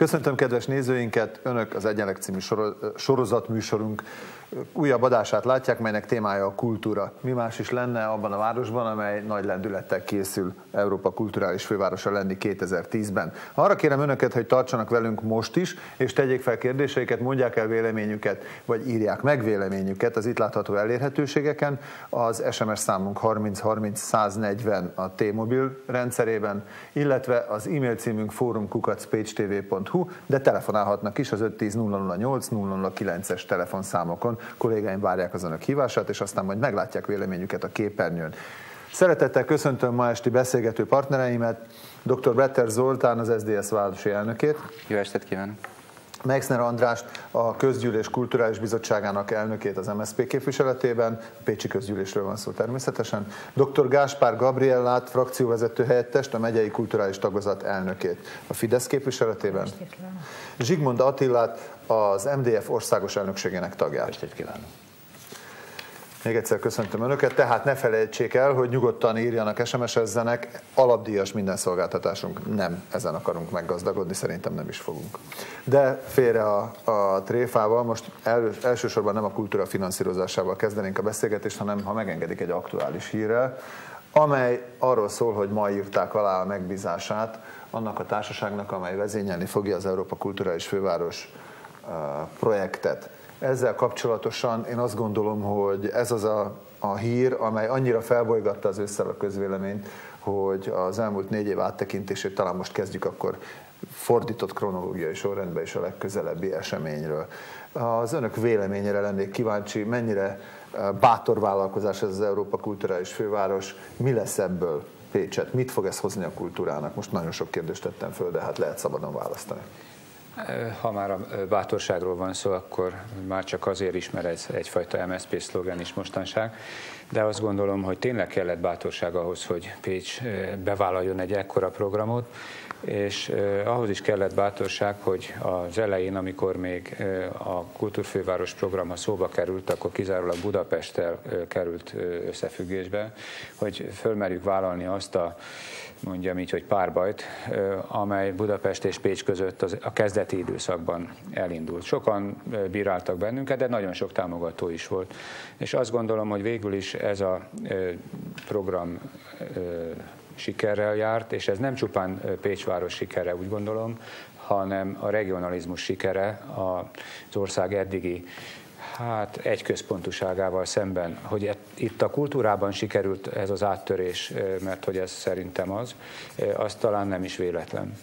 Köszöntöm kedves nézőinket, Önök az Egyenlek című sorozatműsorunk újabb adását látják, melynek témája a kultúra. Mi más is lenne abban a városban, amely nagy lendülettel készül Európa kulturális fővárosa lenni 2010-ben. Arra kérem Önöket, hogy tartsanak velünk most is, és tegyék fel kérdéseiket, mondják el véleményüket, vagy írják meg véleményüket az itt látható elérhetőségeken. Az SMS számunk 30 30 140 a T-mobil rendszerében, illetve az e-mail címünk forum@pagetv.hu, de telefonálhatnak is az 510 008 009-es telefonszámokon. Kollégáim várják az Önök hívását, és aztán majd meglátják véleményüket a képernyőn. Szeretettel köszöntöm ma esti beszélgető partnereimet, dr. Bretter Zoltán, az SZDSZ városi elnökét. Jó estét kívánok! Meixner Andrást, a Közgyűlés Kulturális Bizottságának elnökét az MSZP képviseletében, a Pécsi Közgyűlésről van szó természetesen, dr. Gáspár Gabriellát, frakcióvezető helyettest, a megyei kulturális tagozat elnökét a Fidesz képviseletében, Zsigmond Attilát, az MDF országos elnökségének tagját. Estét kívánok! Még egyszer köszöntöm Önöket, tehát ne felejtsék el, hogy nyugodtan írjanak, SMS-ezzenek, alapdíjas minden szolgáltatásunk, nem ezen akarunk meggazdagodni, szerintem nem is fogunk. De félre a tréfával, most elsősorban nem a kultúra finanszírozásával kezdenénk a beszélgetést, hanem ha megengedik egy aktuális hírrel, amely arról szól, hogy ma írták alá a megbízását annak a társaságnak, amely vezényelni fogja az Európa Kulturális Főváros projektet. Ezzel kapcsolatosan én azt gondolom, hogy ez az a hír, amely annyira felbolygatta az ősszel a közvéleményt, hogy az elmúlt 4 év áttekintését talán most kezdjük akkor fordított kronológiai sorrendben is a legközelebbi eseményről. Az Önök véleményére lennék kíváncsi, mennyire bátor vállalkozás ez az Európa Kulturális Főváros, mi lesz ebből Pécset, mit fog ez hozni a kultúrának? Most nagyon sok kérdést tettem föl, de hát lehet szabadon választani. Ha már a bátorságról van szó, akkor már csak azért is, mert ez egyfajta MSZP szlogen is mostanság, de azt gondolom, hogy tényleg kellett bátorság ahhoz, hogy Pécs bevállaljon egy ekkora programot, és ahhoz is kellett bátorság, hogy az elején, amikor még a Kultúrfőváros programa szóba került, akkor kizárólag Budapesttel került összefüggésbe, hogy fölmerjük vállalni azt mondjam így, hogy párbajt, amely Budapest és Pécs között a kezdeti időszakban elindult. Sokan bíráltak bennünket, de nagyon sok támogató is volt. És azt gondolom, hogy végül is ez a program sikerrel járt, és ez nem csupán Pécsváros sikere, úgy gondolom, hanem a regionalizmus sikere az ország eddigi egyközpontúságával szemben, hogy itt a kultúrában sikerült ez az áttörés, mert hogy ez szerintem az talán nem is véletlen.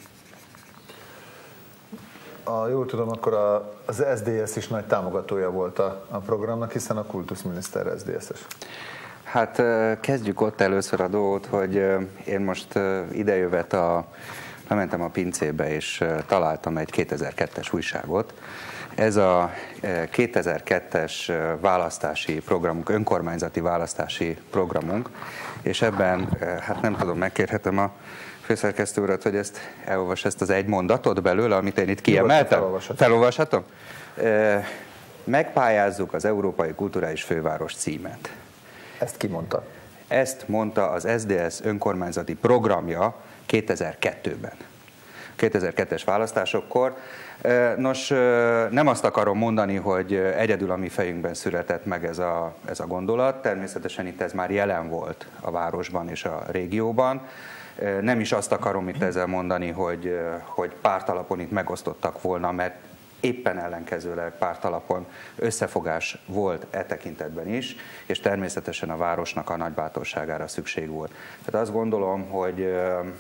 Jól tudom, akkor az SZDSZ is nagy támogatója volt a programnak, hiszen a kultuszminiszter SZDSZ-es. Hát kezdjük ott először a dolgot, hogy én most idejövet bementem a pincébe, és találtam egy 2002-es újságot. Ez a 2002-es választási programunk, önkormányzati választási programunk, és ebben, hát nem tudom, megkérhetem a főszerkesztő urat, hogy elolvas ezt az egy mondatot belőle, amit én itt kiemeltem. Felolvashatom? Megpályázzuk az Európai Kulturális Főváros címet. Ezt ki mondta? Ezt mondta az SZDSZ önkormányzati programja 2002-ben. 2002-es választásokkor. Nos, nem azt akarom mondani, hogy egyedül a mi fejünkben született meg ez a gondolat, természetesen itt ez már jelen volt a városban és a régióban. Nem is azt akarom itt ezzel mondani, hogy pártalapon itt megosztottak volna, mert éppen ellenkezőleg pártalapon összefogás volt e tekintetben is, és természetesen a városnak a nagy bátorságára szükség volt. Tehát azt gondolom, hogy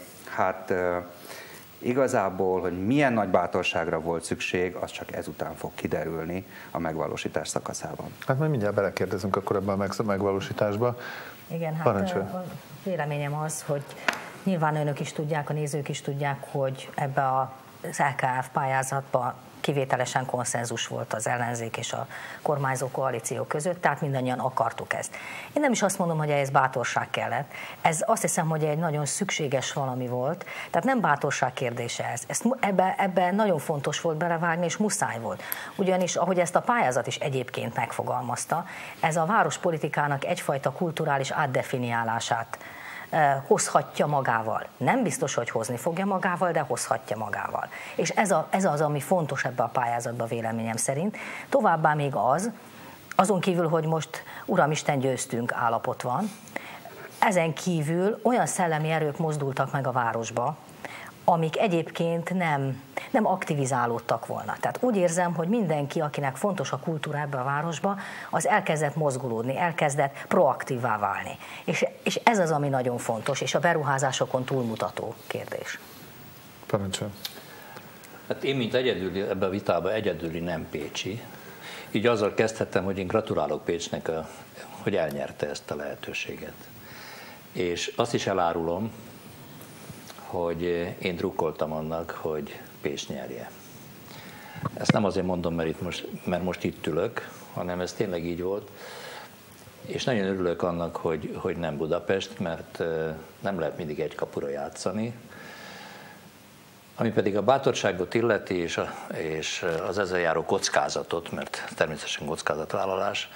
igazából, hogy milyen nagy bátorságra volt szükség, az csak ezután fog kiderülni a megvalósítás szakaszában. Hát majd mindjárt belekérdezünk akkor ebben a megvalósításba. Igen, hát a véleményem az, hogy nyilván önök is tudják, a nézők is tudják, hogy ebbe az LKF pályázatba kivételesen konszenzus volt az ellenzék és a kormányzó koalíció között, tehát mindannyian akartuk ezt. Én nem is azt mondom, hogy ez bátorság kellett. Ez azt hiszem, hogy egy nagyon szükséges valami volt, tehát nem bátorság kérdése ez. Ebbe nagyon fontos volt belevágni, és muszáj volt. Ugyanis, ahogy ezt a pályázat is egyébként megfogalmazta, ez a várospolitikának egyfajta kulturális átdefiniálását hozhatja magával. Nem biztos, hogy hozni fogja magával, de hozhatja magával. És ez az, ami fontos ebbe a pályázatba véleményem szerint. Továbbá még azon kívül, hogy most Uramisten győztünk állapot van, ezen kívül olyan szellemi erők mozdultak meg a városba, amik egyébként nem aktivizálódtak volna. Tehát úgy érzem, hogy mindenki, akinek fontos a kultúra ebbe a városba, az elkezdett mozgolódni, elkezdett proaktívvá válni. És ez az, ami nagyon fontos, és a beruházásokon túlmutató kérdés. Parancsolj. Hát én, mint egyedüli, ebben a vitában egyedüli nem pécsi, így azzal kezdhettem, hogy én gratulálok Pécsnek, hogy elnyerte ezt a lehetőséget. És azt is elárulom, hogy én drukkoltam annak, hogy Pécs nyerje. Ezt nem azért mondom, mert most itt ülök, hanem ez tényleg így volt. És nagyon örülök annak, hogy nem Budapest, mert nem lehet mindig egy kapura játszani. Ami pedig a bátorságot illeti, és az ezzel járó kockázatot, mert természetesen kockázatvállalás,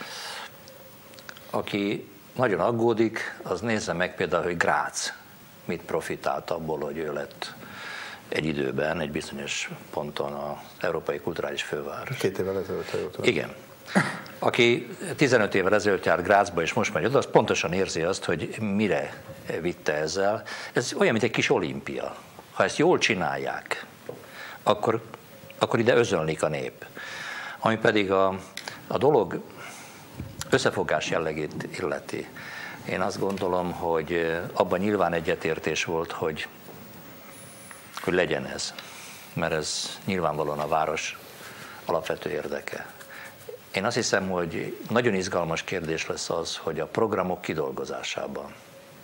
aki nagyon aggódik, az nézze meg például, hogy Grác mit profitált abból, hogy ő lett egy időben, egy bizonyos ponton az Európai Kulturális Főváros. 2 évvel ezelőtt. Igen. Aki 15 évvel ezelőtt járt Grazba, és most megy oda, az pontosan érzi azt, hogy mire vitte ezzel. Ez olyan, mint egy kis olimpia. Ha ezt jól csinálják, akkor ide özönlik a nép. Ami pedig a dolog összefogás jellegét illeti. Én azt gondolom, hogy abban nyilván egyetértés volt, hogy legyen ez, mert ez nyilvánvalóan a város alapvető érdeke. Én azt hiszem, hogy nagyon izgalmas kérdés lesz az, hogy a programok kidolgozásában,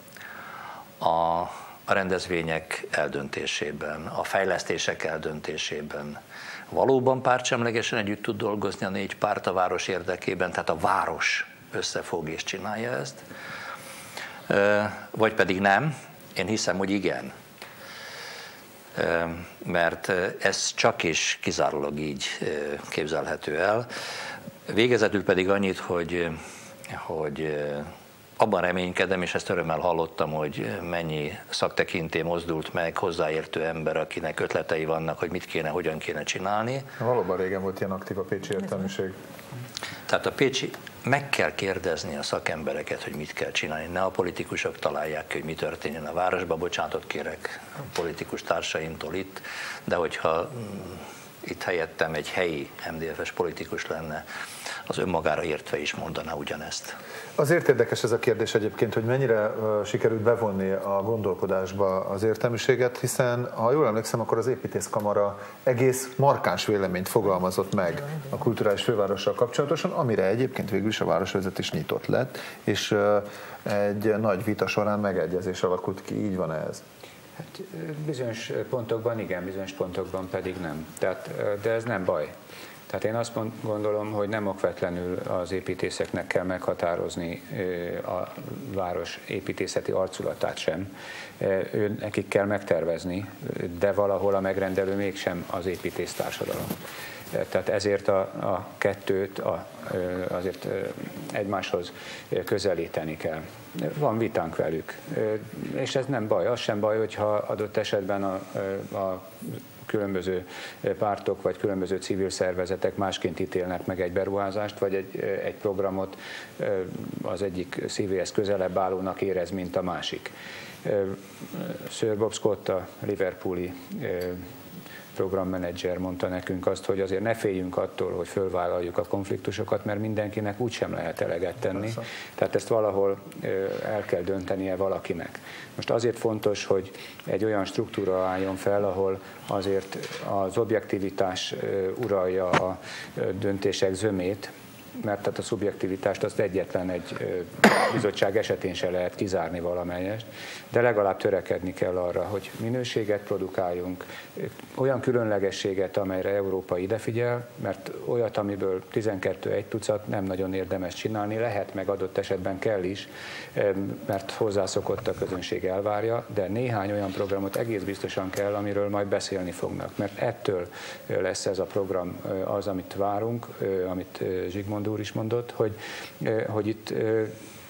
a rendezvények eldöntésében, a fejlesztések eldöntésében valóban pártsemlegesen együtt tud dolgozni a 4 párt a város érdekében, tehát a város összefog és csinálja ezt, vagy pedig nem. Én hiszem, hogy igen. Mert ez csak és kizárólag így képzelhető el. Végezetül pedig annyit, hogy abban reménykedem, és ezt örömmel hallottam, hogy mennyi szaktekintély mozdult meg, hozzáértő ember, akinek ötletei vannak, hogy mit kéne, hogyan kéne csinálni. Valóban régen volt ilyen aktív a pécsi értelmiség. Tehát a pécsi, meg kell kérdezni a szakembereket, hogy mit kell csinálni. Ne a politikusok találják ki, hogy mi történjen a városban. Bocsánatot kérek a politikus társaimtól itt, de hogyha itt helyettem egy helyi MDF-es politikus lenne, az önmagára értve is mondaná ugyanezt. Azért érdekes ez a kérdés egyébként, hogy mennyire sikerült bevonni a gondolkodásba az értelmiséget, hiszen ha jól emlékszem, akkor az építészkamara egész markáns véleményt fogalmazott meg a kulturális fővárossal kapcsolatosan, amire egyébként végül is a városvezetés nyitott lett, és egy nagy vita során megegyezés alakult ki. Így van ez? Hát bizonyos pontokban igen, bizonyos pontokban pedig nem. De ez nem baj. Tehát én azt gondolom, hogy nem okvetlenül az építészeknek kell meghatározni a város építészeti arculatát sem. Nekik kell megtervezni, de valahol a megrendelő mégsem az építésztársadalom. Tehát ezért a kettőt azért egymáshoz közelíteni kell. Van vitánk velük, és ez nem baj. Az sem baj, hogyha adott esetben a különböző pártok vagy különböző civil szervezetek másként ítélnek meg egy beruházást, vagy egy programot az egyik szívéhez közelebb állónak érez, mint a másik. Sir Bob Scott, a liverpooli programmenedzser mondta nekünk azt, hogy azért ne féljünk attól, hogy fölvállaljuk a konfliktusokat, mert mindenkinek úgysem lehet eleget tenni. Persze. Tehát ezt valahol el kell döntenie valakinek. Most azért fontos, hogy egy olyan struktúra álljon fel, ahol azért az objektivitás uralja a döntések zömét, mert tehát a szubjektivitást azt egyetlen egy bizottság esetén se lehet kizárni valamelyest, de legalább törekedni kell arra, hogy minőséget produkáljunk, olyan különlegességet, amelyre Európa idefigyel, mert olyat, amiből 12 egy tucat nem nagyon érdemes csinálni, lehet, meg adott esetben kell is, mert hozzászokott a közönség elvárja, de néhány olyan programot egész biztosan kell, amiről majd beszélni fognak, mert ettől lesz ez a program az, amit várunk, amit Zsigmond úr is mondott, hogy itt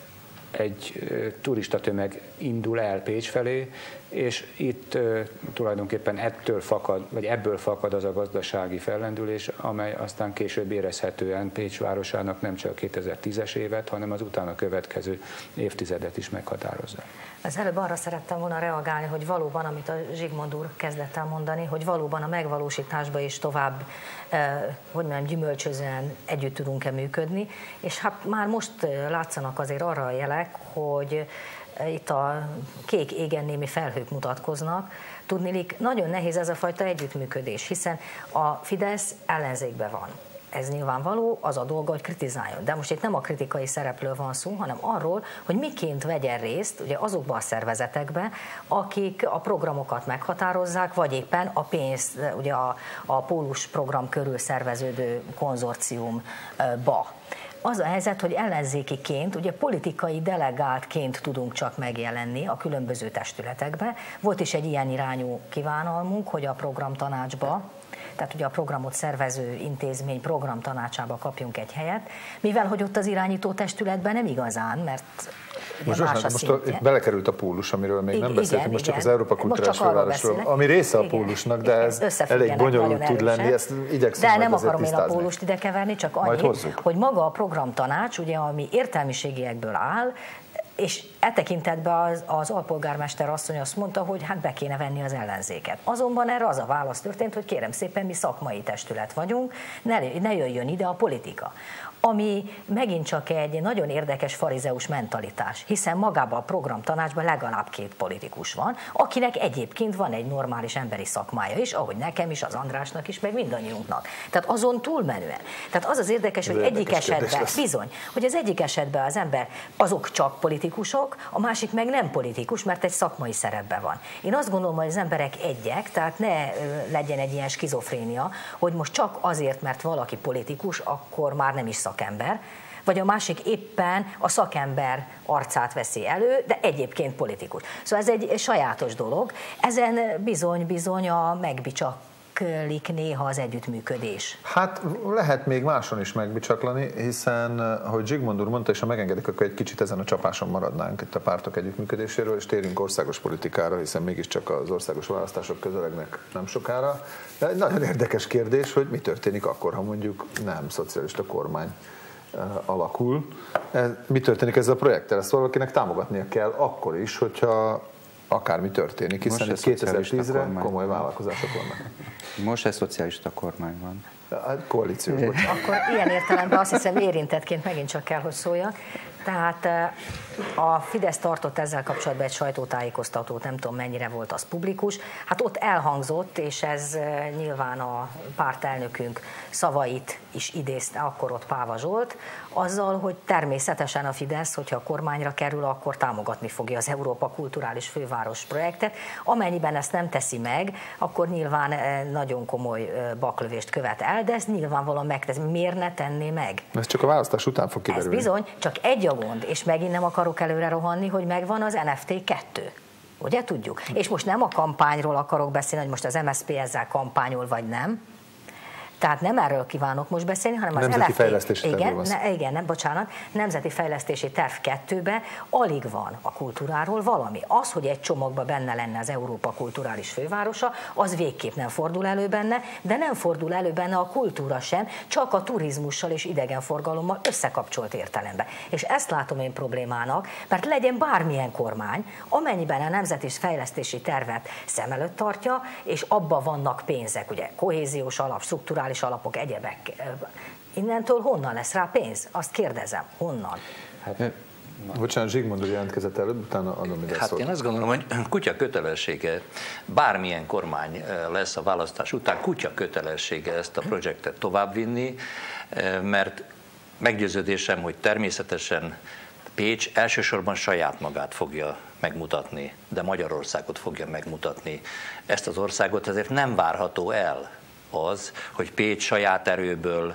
egy turistatömeg indul el Pécs felé, és itt tulajdonképpen ebből fakad az a gazdasági fellendülés, amely aztán később érezhetően Pécs városának nem csak 2010-es évet, hanem az utána következő évtizedet is meghatározza. Az előbb arra szerettem volna reagálni, hogy valóban, amit a Zsigmond úr kezdett el mondani, hogy valóban a megvalósításba is tovább, hogy mondjam, gyümölcsözően együtt tudunk-e működni, és hát már most látszanak azért arra a jelek, hogy itt a kék égen némi felhők mutatkoznak. Tudniillik, nagyon nehéz ez a fajta együttműködés, hiszen a Fidesz ellenzékben van. Ez nyilvánvaló, az a dolga, hogy kritizáljon. De most itt nem a kritikai szereplő van szó, hanem arról, hogy miként vegyen részt ugye azokban a szervezetekben, akik a programokat meghatározzák, vagy éppen a pénzt, ugye a Pólus program körül szerveződő konzorciumba. Az a helyzet, hogy ellenzékiként, ugye politikai delegáltként tudunk csak megjelenni a különböző testületekbe. Volt is egy ilyen irányú kívánalmunk, hogy a programtanácsba, tehát ugye a programot szervező intézmény programtanácsába kapjunk egy helyet, mivel hogy ott az irányító testületben nem igazán, mert most itt belekerült a Pólus, amiről még nem beszéltünk, most csak az Európa Kulturális Fővárosról, ami része a Pólusnak, de ez elég bonyolult tud lenni, ezt igyekszünk. De nem akarom én a Pólust ide keverni, csak annyi, hogy maga a programtanács, ugye, ami értelmiségiekből áll, és e tekintetben az alpolgármester asszony azt mondta, hogy hát be kéne venni az ellenzéket. Azonban erre az a válasz történt, hogy kérem szépen, mi szakmai testület vagyunk, ne jöjjön ide a politika. Ami megint csak egy nagyon érdekes farizeus mentalitás, hiszen magában a programtanácsban legalább 2 politikus van, akinek egyébként van egy normális emberi szakmája is, ahogy nekem is, az Andrásnak is, meg mindannyiunknak. Tehát azon túlmenően. Tehát az az érdekes, hogy egyik esetben, bizony, hogy az egyik esetben az ember, azok csak politikusok, a másik meg nem politikus, mert egy szakmai szerepben van. Én azt gondolom, hogy az emberek egyek, tehát ne legyen egy ilyen skizofrénia, hogy most csak azért, mert valaki politikus, akkor már nem is szakember, vagy a másik éppen a szakember arcát veszi elő, de egyébként politikus. Szóval ez egy sajátos dolog. Ezen bizony a megbicsaklik néha az együttműködés. Hát lehet még máson is megbicsaklani, hiszen, ahogy Zsigmond úr mondta, és ha megengedik, akkor egy kicsit ezen a csapáson maradnánk itt a pártok együttműködéséről, és térjünk országos politikára, hiszen mégiscsak az országos választások közelegnek nem sokára. De egy nagyon érdekes kérdés, hogy mi történik akkor, ha mondjuk nem szocialista kormány alakul. Mi történik ezzel a projekttel? Ezt valakinek támogatnia kell akkor is, hogyha akármi történik, hiszen 2010-re komoly vállalkozások vannak. Most egy szocialista kormány van. Koalíciós, bocsánat. Akkor ilyen értelemben azt hiszem érintettként megint csak kell, hogy szóljak. Tehát a Fidesz tartott ezzel kapcsolatban egy sajtótájékoztatót, nem tudom mennyire volt az publikus. Hát ott elhangzott, és ez nyilván a pártelnökünk szavait is idézte, akkor ott Páva Zsolt, azzal, hogy természetesen a Fidesz, hogyha a kormányra kerül, akkor támogatni fogja az Európa Kulturális Főváros projektet. Amennyiben ezt nem teszi meg, akkor nyilván nagyon komoly baklövést követ el, de ezt nyilvánvalóan megteszi. Miért ne tenné meg? Ez csak a választás után fog kiderülni. Ez bizony, csak egy a gond, és megint nem akarok előre rohanni, hogy megvan az NFT 2. Ugye tudjuk? És most nem a kampányról akarok beszélni, hogy most az MSZP ezzel kampányol, vagy nem. Tehát nem erről kívánok most beszélni, hanem az Nemzeti Fejlesztési Terv. Nemzeti Fejlesztési Terv 2-be alig van a kultúráról valami. Az, hogy egy csomagban benne lenne az Európa Kulturális Fővárosa, az végképp nem fordul elő benne, de nem fordul elő benne a kultúra sem, csak a turizmussal és idegenforgalommal összekapcsolt értelemben. És ezt látom én problémának, mert legyen bármilyen kormány, amennyiben a Nemzeti Fejlesztési Tervet szem előtt tartja, és abban vannak pénzek, ugye kohéziós alap, strukturális alapok, egyebek. Innentől honnan lesz rá pénz? Azt kérdezem, honnan? Bocsánat, Zsigmond úr jelentkezett előbb, utána adom ide szót. Én azt gondolom, hogy kutya kötelessége, bármilyen kormány lesz a választás után, kutya kötelessége ezt a projektet továbbvinni, mert meggyőződésem, hogy természetesen Pécs elsősorban saját magát fogja megmutatni, de Magyarországot fogja megmutatni. Ezt az országot ezért nem várható el az, hogy Pécs saját erőből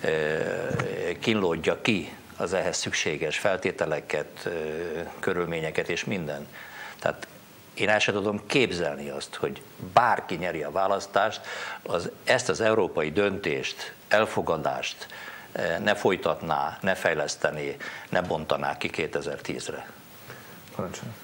kínlódja ki az ehhez szükséges feltételeket, körülményeket és minden. Tehát én el sem tudom képzelni azt, hogy bárki nyeri a választást, ezt az európai döntést, elfogadást ne folytatná, ne fejlesztené, ne bontaná ki 2010-re. Parancsoljon.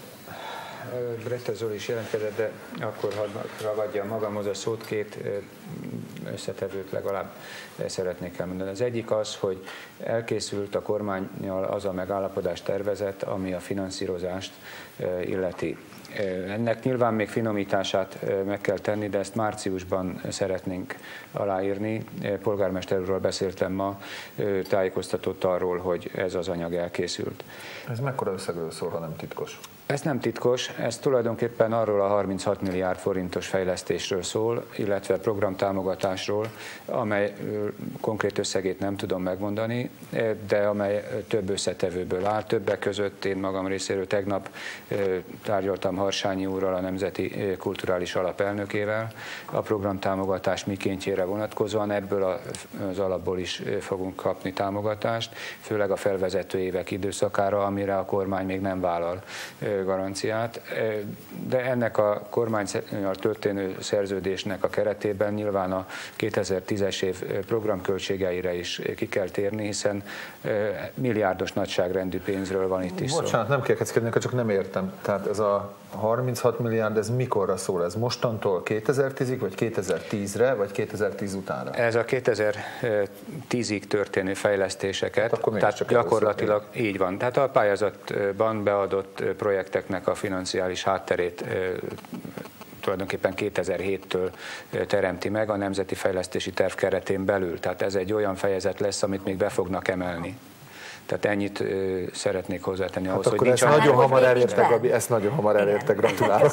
Bretta Zoli is jelentkezett, de akkor hadd ragadjam magamhoz a szót, két összetevőt legalább szeretnék elmondani. Az egyik az, hogy elkészült a kormánnyal az a megállapodás tervezet, ami a finanszírozást illeti. Ennek nyilván még finomítását meg kell tenni, de ezt márciusban szeretnénk aláírni. Polgármester úrral beszéltem ma, tájékoztatott arról, hogy ez az anyag elkészült. Ez mekkora összegről szól, ha nem titkos? Ez nem titkos, ez tulajdonképpen arról a 36 milliárd forintos fejlesztésről szól, illetve programtámogatásról, amely konkrét összegét nem tudom megmondani, de amely több összetevőből áll. Többek között én magam részéről tegnap tárgyaltam Harsányi úrral, a Nemzeti Kulturális Alap elnökével a programtámogatás mikéntjére vonatkozóan. Ebből az alapból is fogunk kapni támogatást, főleg a felvezető évek időszakára, amire a kormány még nem vállal garanciát, de ennek a kormánnyal történő szerződésnek a keretében nyilván a 2010-es év programköltségeire is ki kell térni, hiszen milliárdos nagyságrendű pénzről van itt is szó. Bocsánat, nem kérkedni, csak nem értem. Tehát ez a 36 milliárd, ez mikorra szól? Ez mostantól 2010-ig, vagy 2010-re, vagy 2010 utánra? Ez a 2010-ig történő fejlesztéseket, hát tehát gyakorlatilag így van. Tehát a pályázatban beadott projekteknek a financiális hátterét tulajdonképpen 2007-től teremti meg a Nemzeti Fejlesztési Terv keretén belül. Tehát ez egy olyan fejezet lesz, amit még be fognak emelni. Tehát ennyit szeretnék hozzátenni ahhoz, akkor hogy ezt nagyon hamar elértek, Gabi, ezt nagyon hamar elértek, gratulálok.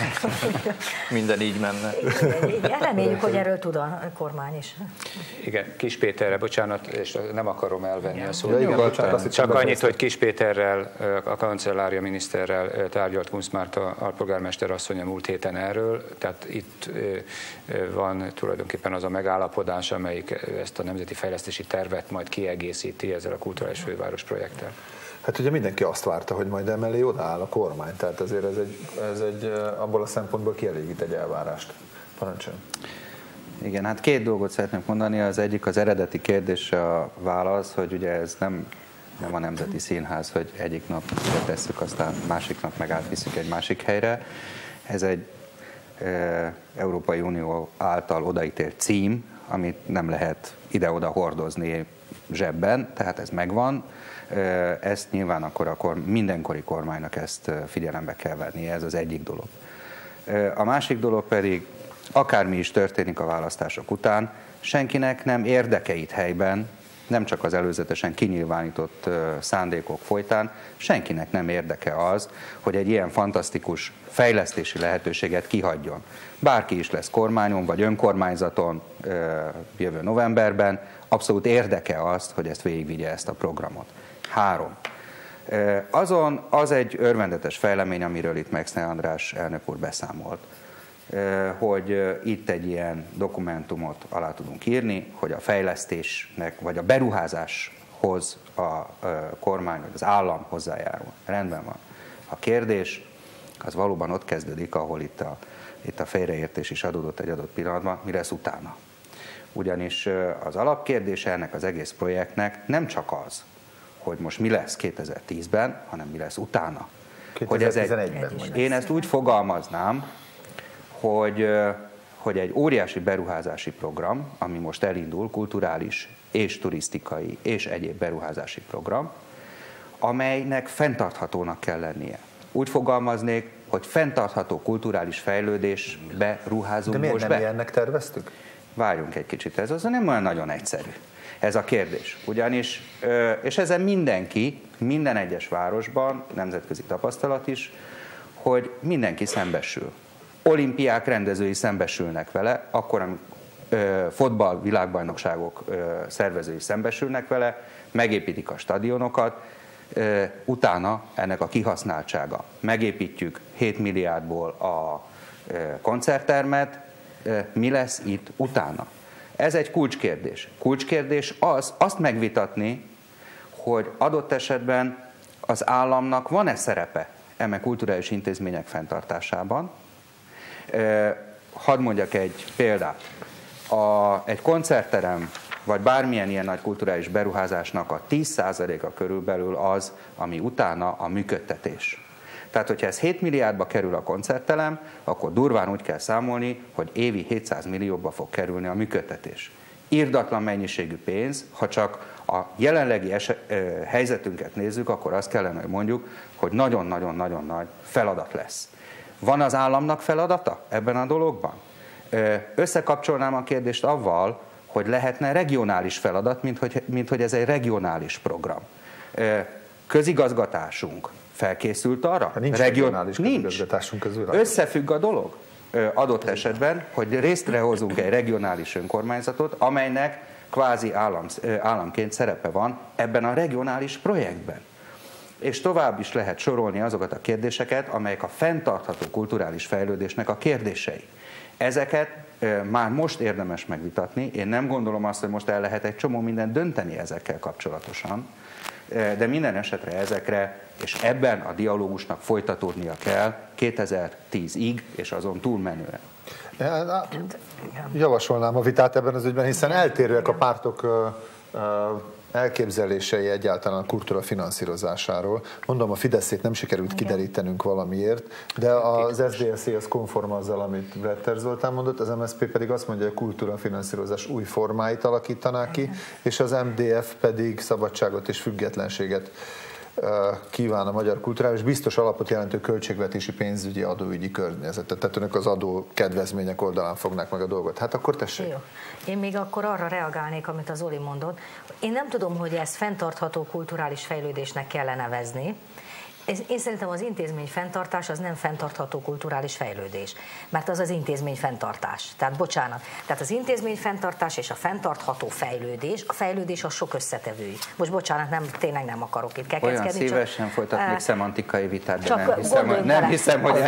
Minden így menne. Reméljük, hogy erről tud a kormány is. Igen, Kis Péterre, bocsánat, és nem akarom elvenni a szót. Ja, igen, bocsánat, csak annyit, hogy Kis Péterrel, a kancellária miniszterrel tárgyalt Kunz Márta alpolgármester asszony a múlt héten erről, tehát itt van tulajdonképpen az a megállapodás, amelyik ezt a nemzeti fejlesztési tervet majd kiegészíti ezzel a kulturális főváros projekttel. Hát ugye mindenki azt várta, hogy majd emellé odaáll a kormány, tehát azért ez egy abból a szempontból kielégít egy elvárást. Parancsoljon. Igen, hát két dolgot szeretnék mondani. Az egyik az eredeti kérdés a válasz, hogy ugye ez nem a Nemzeti Színház, hogy egyik nap tesszük, aztán másik nap meg átviszük egy másik helyre. Ez egy Európai Unió által odaítélt cím, amit nem lehet ide-oda hordozni zsebben, tehát ez megvan. Ezt nyilván akkor mindenkori kormánynak ezt figyelembe kell vennie, ez az egyik dolog. A másik dolog pedig, akármi is történik a választások után, senkinek nem érdeke itt helyben, nem csak az előzetesen kinyilvánított szándékok folytán, senkinek nem érdeke az, hogy egy ilyen fantasztikus fejlesztési lehetőséget kihagyjon. Bárki is lesz kormányon vagy önkormányzaton jövő novemberben, abszolút érdeke azt, hogy ezt végigvigye ezt a programot. 3. Az egy örvendetes fejlemény, amiről itt Mexner András elnök úr beszámolt, hogy itt egy ilyen dokumentumot alá tudunk írni, hogy a fejlesztésnek vagy a beruházáshoz a kormány vagy az állam hozzájárul. Rendben van. A kérdés az valóban ott kezdődik, ahol itt a félreértés is adódott egy adott pillanatban, mi lesz utána. Ugyanis az alapkérdése ennek az egész projektnek nem csak az, hogy most mi lesz 2010-ben, hanem mi lesz utána. 2011-ben. Én ezt úgy fogalmaznám, hogy egy óriási beruházási program, ami most elindul, kulturális és turisztikai és egyéb beruházási program, amelynek fenntarthatónak kell lennie. Úgy fogalmaznék, hogy fenntartható kulturális fejlődésbe ruházunk most be. De miért nem ilyennek terveztük? Várjunk egy kicsit, ez az nem olyan nagyon egyszerű. Ez a kérdés. Ugyanis, és ezen mindenki, minden egyes városban, nemzetközi tapasztalat is, hogy mindenki szembesül. Olimpiák rendezői szembesülnek vele, akkor, amikor fotball világbajnokságok szervezői szembesülnek vele, megépítik a stadionokat, utána ennek a kihasználtsága. Megépítjük 7 milliárdból a koncerttermet, mi lesz itt utána? Ez egy kulcskérdés. Kulcskérdés azt megvitatni, hogy adott esetben az államnak van-e szerepe eme kulturális intézmények fenntartásában. Hadd mondjak egy példát. Egy koncertterem vagy bármilyen ilyen nagy kulturális beruházásnak a 10%-a körülbelül az, ami utána a működtetés. Tehát, hogyha ez 7 milliárdba kerül a koncertterem, akkor durván úgy kell számolni, hogy évi 700 millióba fog kerülni a működtetés. Irdatlan mennyiségű pénz, ha csak a jelenlegi helyzetünket nézzük, akkor azt kellene, hogy mondjuk, hogy nagyon-nagyon-nagyon nagy feladat lesz. Van az államnak feladata ebben a dologban? Összekapcsolnám a kérdést avval, hogy lehetne regionális feladat, mint hogy ez egy regionális program. Közigazgatásunk felkészült arra? Nincs regionális közigazgatásunk közül. Összefügg a dolog adott esetben, hogy résztrehozunk egy regionális önkormányzatot, amelynek kvázi államként szerepe van ebben a regionális projektben. És tovább is lehet sorolni azokat a kérdéseket, amelyek a fenntartható kulturális fejlődésnek a kérdései. Ezeket már most érdemes megvitatni. Én nem gondolom azt, hogy most el lehet egy csomó mindent dönteni ezekkel kapcsolatosan, de minden esetre ezekre, és ebben a dialógusnak folytatódnia kell 2010-ig, és azon túlmenően. Javasolnám a vitát ebben az ügyben, hiszen eltérőek a pártok elképzelései egyáltalán a kultúra finanszírozásáról. Mondom, a Fideszét nem sikerült kiderítenünk valamiért, de az SZDSZ az konform azzal, amit Bretter Zoltán mondott, az MSZP pedig azt mondja, hogy a kultúra finanszírozás új formáit alakítaná ki, és az MDF pedig szabadságot és függetlenséget kíván a magyar kultúrára, és biztos alapot jelentő költségvetési, pénzügyi, adóügyi környezetet. Tehát önök az adó kedvezmények oldalán fognák meg a dolgot. Hát akkor tessék. Jó. Én még akkor arra reagálnék, amit az Zoli mondott. Én nem tudom, hogy ezt fenntartható kulturális fejlődésnek kellene nevezni. Én szerintem az intézmény fenntartás az nem fenntartható kulturális fejlődés, mert az az intézmény fenntartás. Tehát bocsánat, tehát az intézmény fenntartás és a fenntartható fejlődés, a fejlődés az sok összetevői. Most bocsánat, tényleg nem akarok itt kekeckedni. Olyan szívesen folytatnék szemantikai vitát, de nem hiszem, hogy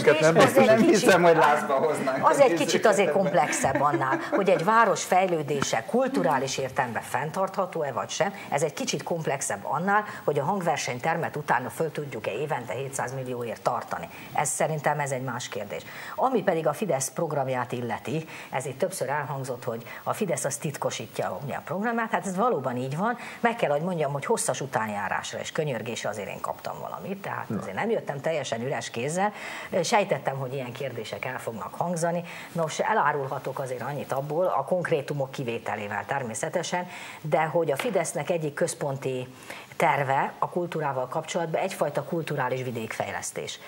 lázba hoznánk. Az egy kicsit azért komplexebb annál, hogy egy város fejlődése kulturális értelemben fenntartható-e vagy sem, ez egy kicsit komplexebb annál, hogy a hangversenytermet utána föl tudjuk évente 700 millióért tartani. Szerintem ez egy más kérdés. Ami pedig a Fidesz programját illeti, ez itt többször elhangzott, hogy a Fidesz az titkosítja a programját, hát ez valóban így van. Meg kell, hogy mondjam, hogy hosszas utánjárásra és könyörgésre azért én kaptam valamit, tehát azért nem jöttem teljesen üres kézzel, sejtettem, hogy ilyen kérdések el fognak hangzani. Nos, elárulhatok azért annyit abból, a konkrétumok kivételével természetesen, de hogy a Fidesznek egyik központi terve a kultúrával kapcsolatban egyfajta kulturális vidékfejlesztés.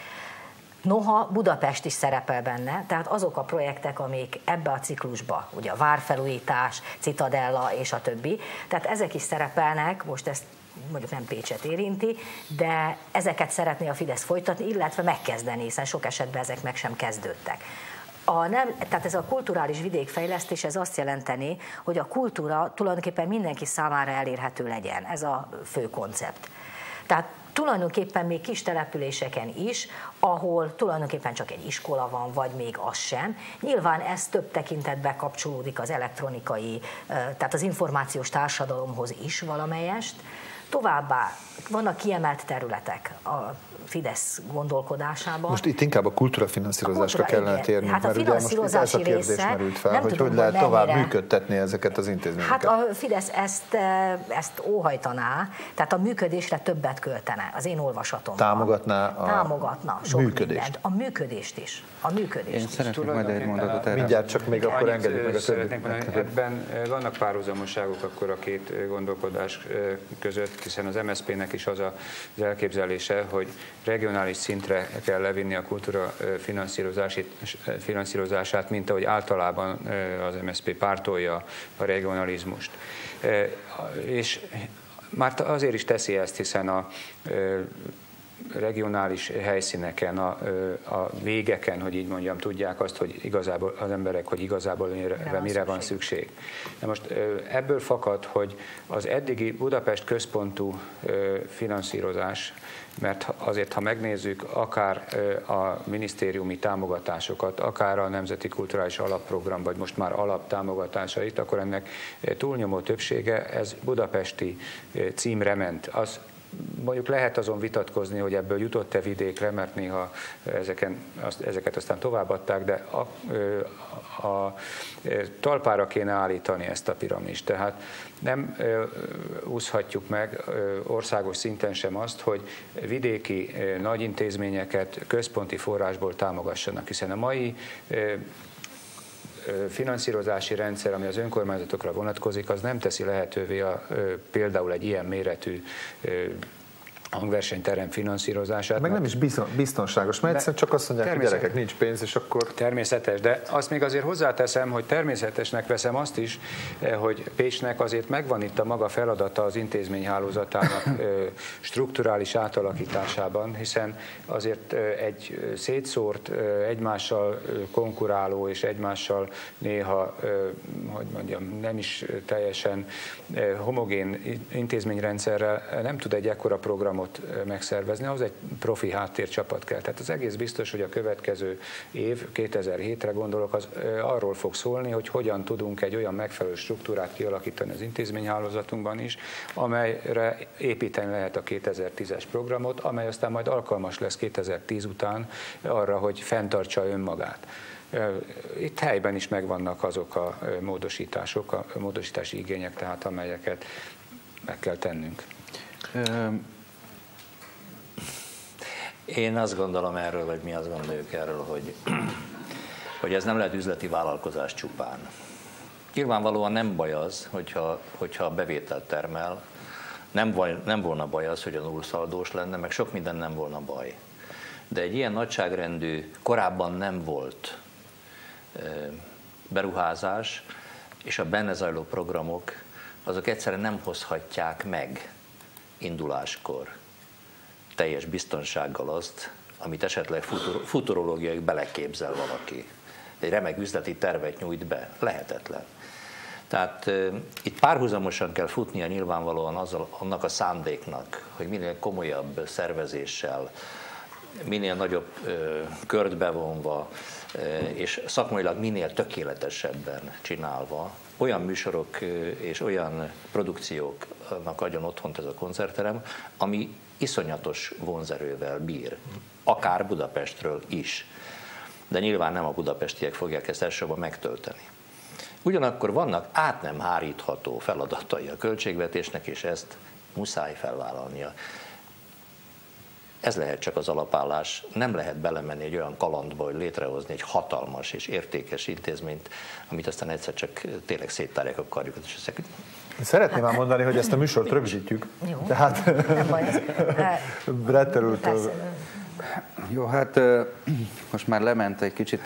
Noha Budapest is szerepel benne, tehát azok a projektek, amik ebbe a ciklusba, ugye a várfelújítás, Citadella és a többi, tehát ezek is szerepelnek, most ezt mondjuk nem Pécset érinti, de ezeket szeretné a Fidesz folytatni, illetve megkezdeni, hiszen sok esetben ezek meg sem kezdődtek. Tehát ez a kulturális vidékfejlesztés, ez azt jelenteni, hogy a kultúra tulajdonképpen mindenki számára elérhető legyen. Ez a fő koncept. Tehát tulajdonképpen még kis településeken is, ahol tulajdonképpen csak egy iskola van, vagy még az sem. Nyilván ez több tekintetben kapcsolódik az elektronikai, tehát az információs társadalomhoz is valamelyest. Továbbá vannak kiemelt területek a Fidesz gondolkodásában. Most itt inkább a kultúrafinanszírozásra kellene térni, hát a mert ugye most ez a kérdés merült fel, hogy lehet tovább működtetni ezeket az intézményeket. Hát a Fidesz ezt óhajtaná, tehát a működésre többet költene, az én olvasatom. Támogatna sok működést. Mindent. A működést is. A működést is. Szeretnék majd egy mondatot erre. Mindjárt csak még akkor engedjük meg a többit. Ebben vannak párhuzamosságok akkor a két gondolkodás között, hiszen az MSZP-nek is az az elképzelése, hogy regionális szintre kell levinni a kultúra finanszírozását, mint ahogy általában az MSZP pártolja a regionalizmust. És már azért is teszi ezt, hiszen a regionális helyszíneken, a végeken, hogy így mondjam, tudják azt, hogy igazából az emberek, hogy igazából mire van szükség. De most ebből fakad, hogy az eddigi Budapest központú finanszírozás, mert azért, ha megnézzük akár a minisztériumi támogatásokat, akár a Nemzeti Kulturális Alapprogram, vagy most már alaptámogatásait, akkor ennek túlnyomó többsége ez budapesti címre ment. Az mondjuk lehet azon vitatkozni, hogy ebből jutott-e vidékre, mert néha ezeket aztán továbbadták, de a talpára kéne állítani ezt a piramist. Tehát nem úszhatjuk meg országos szinten sem azt, hogy vidéki nagy intézményeket központi forrásból támogassanak, hiszen a mai finanszírozási rendszer, ami az önkormányzatokra vonatkozik, az nem teszi lehetővé például egy ilyen méretű hangversenyterem finanszírozását. Meg nem is biztonságos, mert egyszerűen csak azt mondják, hogy gyerekek, nincs pénz, és akkor... Természetes, de azt még azért hozzáteszem, hogy természetesnek veszem azt is, hogy Pécsnek azért megvan itt a maga feladata az intézményhálózatának strukturális átalakításában, hiszen azért egy szétszórt, egymással konkuráló és egymással néha, hogy mondjam, nem is teljesen homogén intézményrendszerrel nem tud egy ekkora programot megszervezni, ahhoz egy profi háttércsapat kell. Tehát az egész biztos, hogy a következő év, 2007-re gondolok, az arról fog szólni, hogy hogyan tudunk egy olyan megfelelő struktúrát kialakítani az intézményhálózatunkban is, amelyre építeni lehet a 2010-es programot, amely aztán majd alkalmas lesz 2010 után arra, hogy fenntartsa önmagát. Itt helyben is megvannak azok a módosítások, a módosítási igények, tehát amelyeket meg kell tennünk. Én azt gondolom erről, vagy mi azt gondoljuk erről, hogy ez nem lehet üzleti vállalkozás csupán. Nyilvánvalóan nem baj az, hogyha bevételt termel, nem volna baj az, hogy a nullszaldós lenne, meg sok minden nem volna baj. De egy ilyen nagyságrendű, korábban nem volt beruházás, és a benne zajló programok, azok egyszerűen nem hozhatják meg induláskor teljes biztonsággal azt, amit esetleg futurológiai beleképzel valaki. Egy remek üzleti tervet nyújt be. Lehetetlen. Tehát itt párhuzamosan kell futnia nyilvánvalóan annak a szándéknak, hogy minél komolyabb szervezéssel, minél nagyobb kört bevonva, és szakmailag minél tökéletesebben csinálva, olyan műsorok és olyan produkcióknak adjon otthont ez a koncertterem, ami iszonyatos vonzerővel bír, akár Budapestről is. De nyilván nem a budapestiek fogják ezt elsősorban megtölteni. Ugyanakkor vannak át nem hárítható feladatai a költségvetésnek, és ezt muszáj felvállalnia. Ez lehet csak az alapállás, nem lehet belemenni egy olyan kalandba, hogy létrehozni egy hatalmas és értékes intézményt, amit aztán egyszer csak tényleg széttárják a karjukat, és ezek... Szeretném már mondani, hogy ezt a műsort rögzítjük. Jó, tehát nem baj ez. Jó, hát most már lement egy kicsit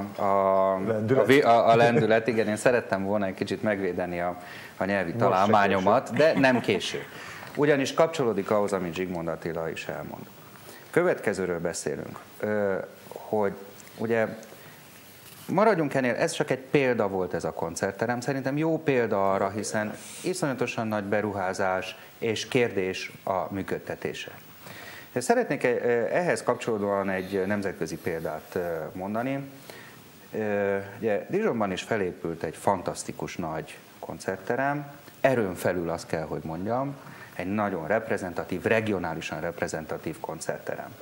a lendület. Igen, én szerettem volna egy kicsit megvédeni a nyelvi találmányomat, de nem késő. Ugyanis kapcsolódik ahhoz, amit Zsigmond Attila is elmond. Következőről beszélünk, hogy ugye maradjunk ennél, ez csak egy példa volt ez a koncertterem, szerintem jó példa arra, hiszen iszonyatosan nagy beruházás és kérdés a működtetése. Szeretnék ehhez kapcsolódóan egy nemzetközi példát mondani. Ugye Dijonban is felépült egy fantasztikus nagy koncertterem, erőn felül azt kell, hogy mondjam, egy nagyon reprezentatív, regionálisan reprezentatív koncertterem.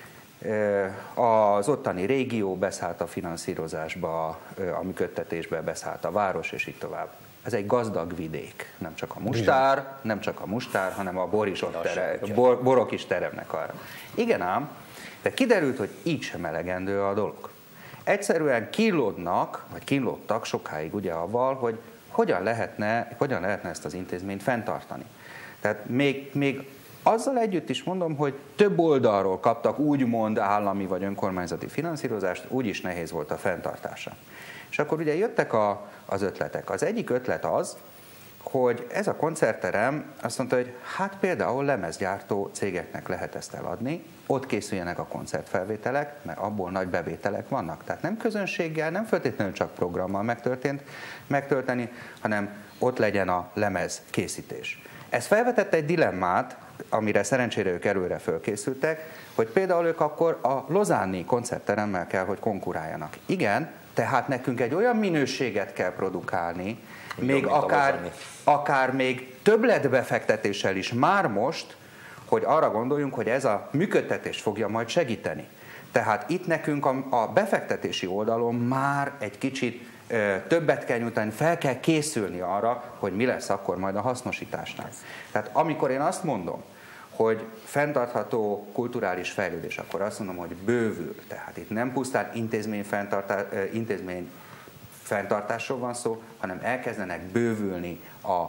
Az ottani régió beszállt a finanszírozásba, a működtetésbe beszállt a város, és így tovább. Ez egy gazdag vidék, nem csak a mustár, hanem a borok is teremnek arra. Igen ám, de kiderült, hogy így sem elegendő a dolog. Egyszerűen kínlódtak sokáig ugye avval, hogy hogyan lehetne ezt az intézményt fenntartani. Tehát még azzal együtt is mondom, hogy több oldalról kaptak úgymond állami vagy önkormányzati finanszírozást, úgyis nehéz volt a fenntartása. És akkor ugye jöttek az ötletek. Az egyik ötlet az, hogy ez a koncertterem azt mondta, hogy hát például lemezgyártó cégeknek lehet ezt eladni, ott készüljenek a koncertfelvételek, mert abból nagy bevételek vannak. Tehát nem közönséggel, nem feltétlenül csak programmal megtölteni, hanem ott legyen a lemez készítés. Ez felvetett egy dilemmát, amire szerencsére ők előre fölkészültek, hogy például ők akkor a lozáni koncertteremmel kell, hogy konkuráljanak. Igen, tehát nekünk egy olyan minőséget kell produkálni, még akár még többletbefektetéssel is már most, hogy arra gondoljunk, hogy ez a működtetés fogja majd segíteni. Tehát itt nekünk a befektetési oldalon már egy kicsit többet kell nyújtani, fel kell készülni arra, hogy mi lesz akkor majd a hasznosításnál. Tehát amikor én azt mondom, hogy fenntartható kulturális fejlődés, akkor azt mondom, hogy bővül. Tehát itt nem pusztán intézmény fenntartásról van szó, hanem elkezdenek bővülni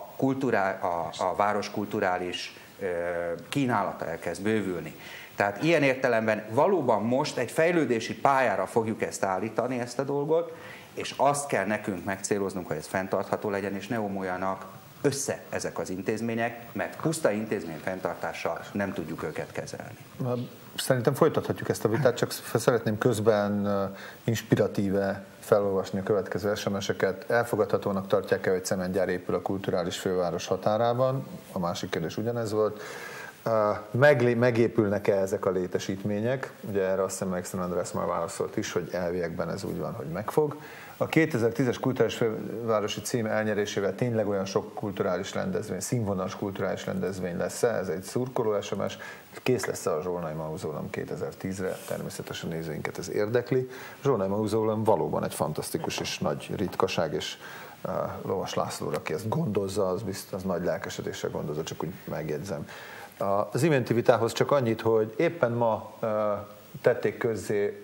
a város kulturális kínálata elkezd bővülni. Tehát ilyen értelemben valóban most egy fejlődési pályára fogjuk ezt állítani, ezt a dolgot, és azt kell nekünk megcéloznunk, hogy ez fenntartható legyen, és ne omoljanak össze ezek az intézmények, mert puszta intézmény fenntartással nem tudjuk őket kezelni. Szerintem folytathatjuk ezt a vitát, csak szeretném közben inspiratíve felolvasni a következő SMS-eket. Elfogadhatónak tartják-e, hogy cementgyár épül a kulturális főváros határában? A másik kérdés ugyanez volt. Megépülnek-e ezek a létesítmények? Ugye erre azt hiszem Exner András már válaszolt is, hogy elviekben ez úgy van, hogy megfog. A 2010-es kulturális fővárosi cím elnyerésével tényleg olyan sok kulturális rendezvény, színvonalas kulturális rendezvény lesz-e? Ez egy szurkoló SMS. Kész lesz a Zsolnay Mauzóleum 2010-re, természetesen nézőinket ez érdekli. Zsolnay Mauzóleum valóban egy fantasztikus és nagy ritkaság, és Lovas László, aki ezt gondozza, az nagy lelkesedéssel gondozza, csak úgy megjegyzem. Az iménti vitához csak annyit, hogy éppen ma tették közzé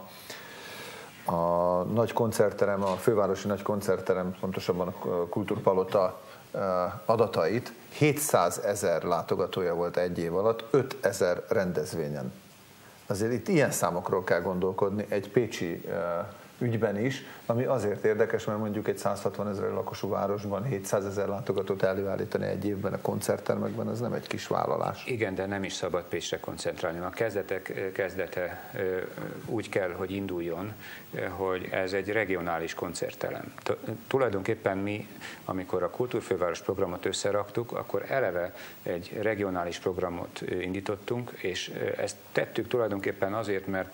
a nagy koncertterem, a fővárosi nagy koncertterem, pontosabban a Kultúrpalota adatait. 700 000 látogatója volt egy év alatt, 5000 rendezvényen. Azért itt ilyen számokról kell gondolkodni egy pécsi ügyben is, ami azért érdekes, mert mondjuk egy 160 000 lakosú városban 700 000 látogatót előállítani egy évben a koncerttermekben, ez nem egy kis vállalás. Igen, de nem is szabad Pécsre koncentrálni. A kezdete úgy kell, hogy induljon, hogy ez egy regionális koncertterem. Tulajdonképpen mi, amikor a Kultúrfőváros programot összeraktuk, akkor eleve egy regionális programot indítottunk, és ezt tettük tulajdonképpen azért, mert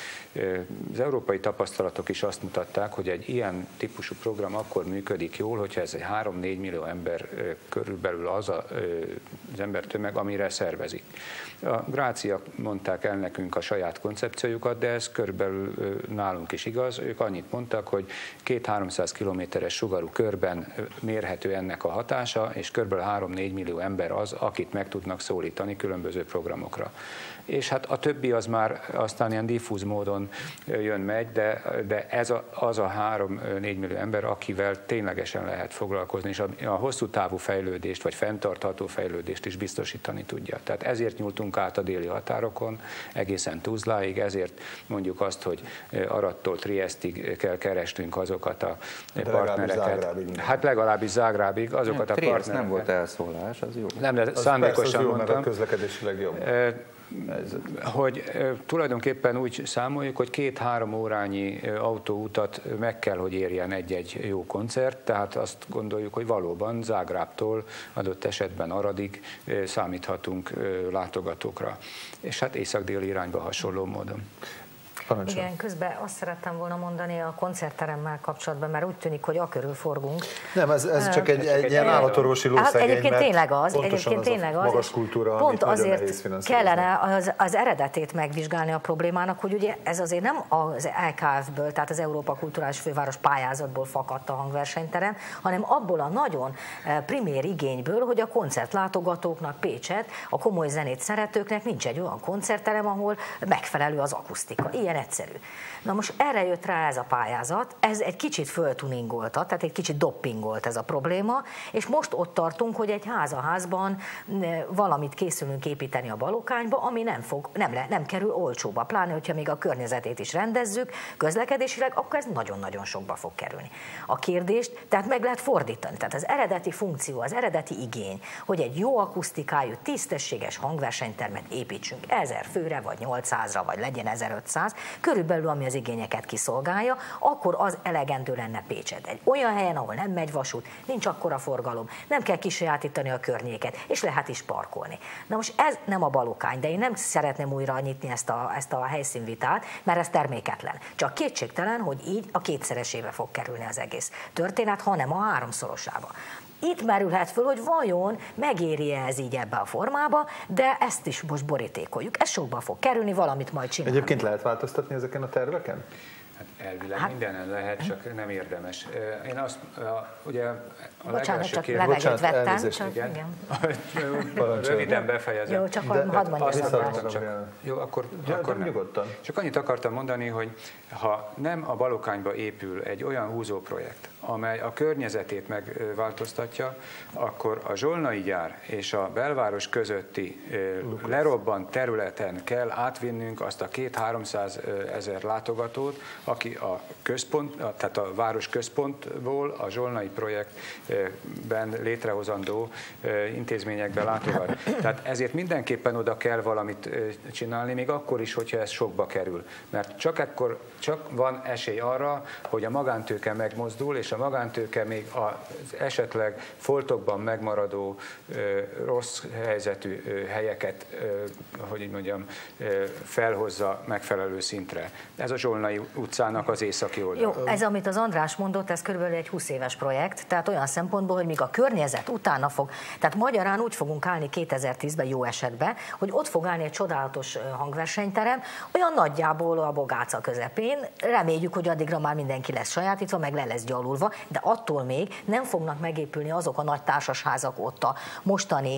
az európai tapasztalatok is azt mutatták, hogy egy ilyen típusú program akkor működik jól, hogyha ez egy 3-4 millió ember körülbelül az embertömeg, amire szervezik. A Grácia mondták el nekünk a saját koncepciójukat, de ez körülbelül nálunk is igaz. Ők annyit mondtak, hogy 200-300 kilométeres sugarú körben mérhető ennek a hatása, és körülbelül 3-4 millió ember az, akit meg tudnak szólítani különböző programokra. És hát a többi az már aztán ilyen diffúz módon jön-megy, de ez az a 3-4 millió ember, akivel ténylegesen lehet foglalkozni, és a hosszú távú fejlődést, vagy fenntartható fejlődést is biztosítani tudja. Tehát ezért nyúltunk át a déli határokon, egészen Tuzláig, ezért mondjuk azt, hogy Arattól Triestig kell keresnünk azokat a partnereket. Hát legalábbis Zágrábig azokat a partnereket. Nem volt elszólás, az jó. Nem, de szándékosan mondtam. A közlekedésileg jobb. Hogy tulajdonképpen úgy számoljuk, hogy 2-3 órányi autóutat meg kell, hogy érjen egy-egy jó koncert, tehát azt gondoljuk, hogy valóban Zágrábtól adott esetben Aradig számíthatunk látogatókra. És hát észak-déli irányba hasonló módon. Parancsol. Igen, közben azt szerettem volna mondani a koncertteremmel kapcsolatban, mert úgy tűnik, hogy akörül forgunk. Nem, ez csak egy ilyen állatorvosi lószegény, egyébként tényleg az, magas kultúra, pont azért kellene az eredetét megvizsgálni a problémának, hogy ugye ez azért nem az EKF-ből, tehát az Európa Kulturális Főváros pályázatból fakadt a hangversenyterem, hanem abból a nagyon primér igényből, hogy a koncertlátogatóknak Pécset, a komoly zenét szeretőknek nincs egy olyan koncertterem, ahol megfelelő az akusztika. Ilyen egyszerű. Na most erre jött rá ez a pályázat, ez egy kicsit föltuningolta, tehát egy kicsit doppingolt ez a probléma, és most ott tartunk, hogy egy házban valamit készülünk építeni a Balokányba, ami nem kerül olcsóba, pláne, hogyha még a környezetét is rendezzük, közlekedésileg, akkor ez nagyon-nagyon sokba fog kerülni. A kérdést tehát meg lehet fordítani, tehát az eredeti funkció, az eredeti igény, hogy egy jó akusztikájú, tisztességes hangversenytermet építsünk 1000 főre, vagy 800-ra, vagy legyen 1500, körülbelül ami az igényeket kiszolgálja, akkor az elegendő lenne Pécset. Egy olyan helyen, ahol nem megy vasút, nincs akkora forgalom, nem kell kisajátítani a környéket, és lehet is parkolni. Na most ez nem a Balokány, de én nem szeretném újra nyitni ezt a helyszínvitát, mert ez terméketlen. Csak kétségtelen, hogy így a kétszeresébe fog kerülni az egész történet, hanem a 3-szorosába. Itt merülhet föl, hogy vajon megéri-e ez így ebbe a formába, de ezt is most borítékoljuk. Ez sokba fog kerülni, valamit majd csinálni. Egyébként lehet változtatni ezeken a terveken? Elvileg mindenen lehet, csak nem érdemes. Én azt, ugye a bocsánat, csak legelső levegőt vettem. Igen. Röviden befejezem. Jó, csak hadd mondjam. Jó, akkor nem. Nyugodtan. Csak annyit akartam mondani, hogy ha nem a Balokányba épül egy olyan húzóprojekt, amely a környezetét megváltoztatja, akkor a zsolnai gyár és a belváros közötti lerobbant területen kell átvinnünk azt a 200-300 ezer látogatót, aki a központ, tehát a város központból a zsolnai projektben létrehozandó intézményekbe látogat. Tehát ezért mindenképpen oda kell valamit csinálni, még akkor is, hogyha ez sokba kerül. Mert csak van esély arra, hogy a magántőke megmozdul, és a magántőke még az esetleg foltokban megmaradó rossz helyzetű helyeket, hogy így mondjam, felhozza megfelelő szintre. Ez a Zsolnai utcának az északi oldal. Jó, ez amit az András mondott, ez körülbelül egy 20 éves projekt, tehát olyan szempontból, hogy még a környezet utána fog, tehát magyarán úgy fogunk állni 2010-ben jó esetben, hogy ott fog állni egy csodálatos hangversenyterem, olyan nagyjából a Bogáca közepén, reméljük, hogy addigra már mindenki lesz sajátítva, meg le lesz gyalulva, de attól még nem fognak megépülni azok a nagy társasházak ott a mostani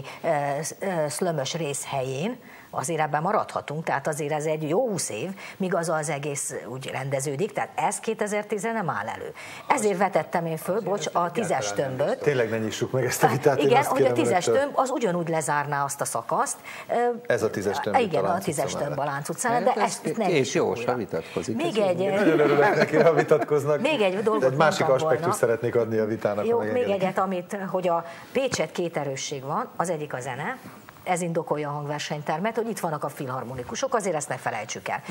szlömös rész helyén, azért ebben maradhatunk, tehát azért ez egy jó 20 év, míg az egész úgy rendeződik, tehát ez 2010-re nem áll elő. Ezért vetettem én föl, a 10-es tömböt. Tényleg ne nyissuk meg ezt a vitát. Igen, hogy a 10-es tömb az ugyanúgy lezárná azt a szakaszt. Ez a 10-es tömb. Igen, a 10-es tömb a Lánc utcán, de ezt nem is Jósa vitatkozik. Még egy... Nagyon örülök neki, ha vitatkoznak. Még egy dolgot egy másik aspektus szeretnék adni a vitának. Jó, még egyet, hogy a Pécset két erősség van, az egyik a zene, ez indokolja a hangversenytermet, hogy itt vannak a filharmonikusok, azért ezt ne felejtsük el.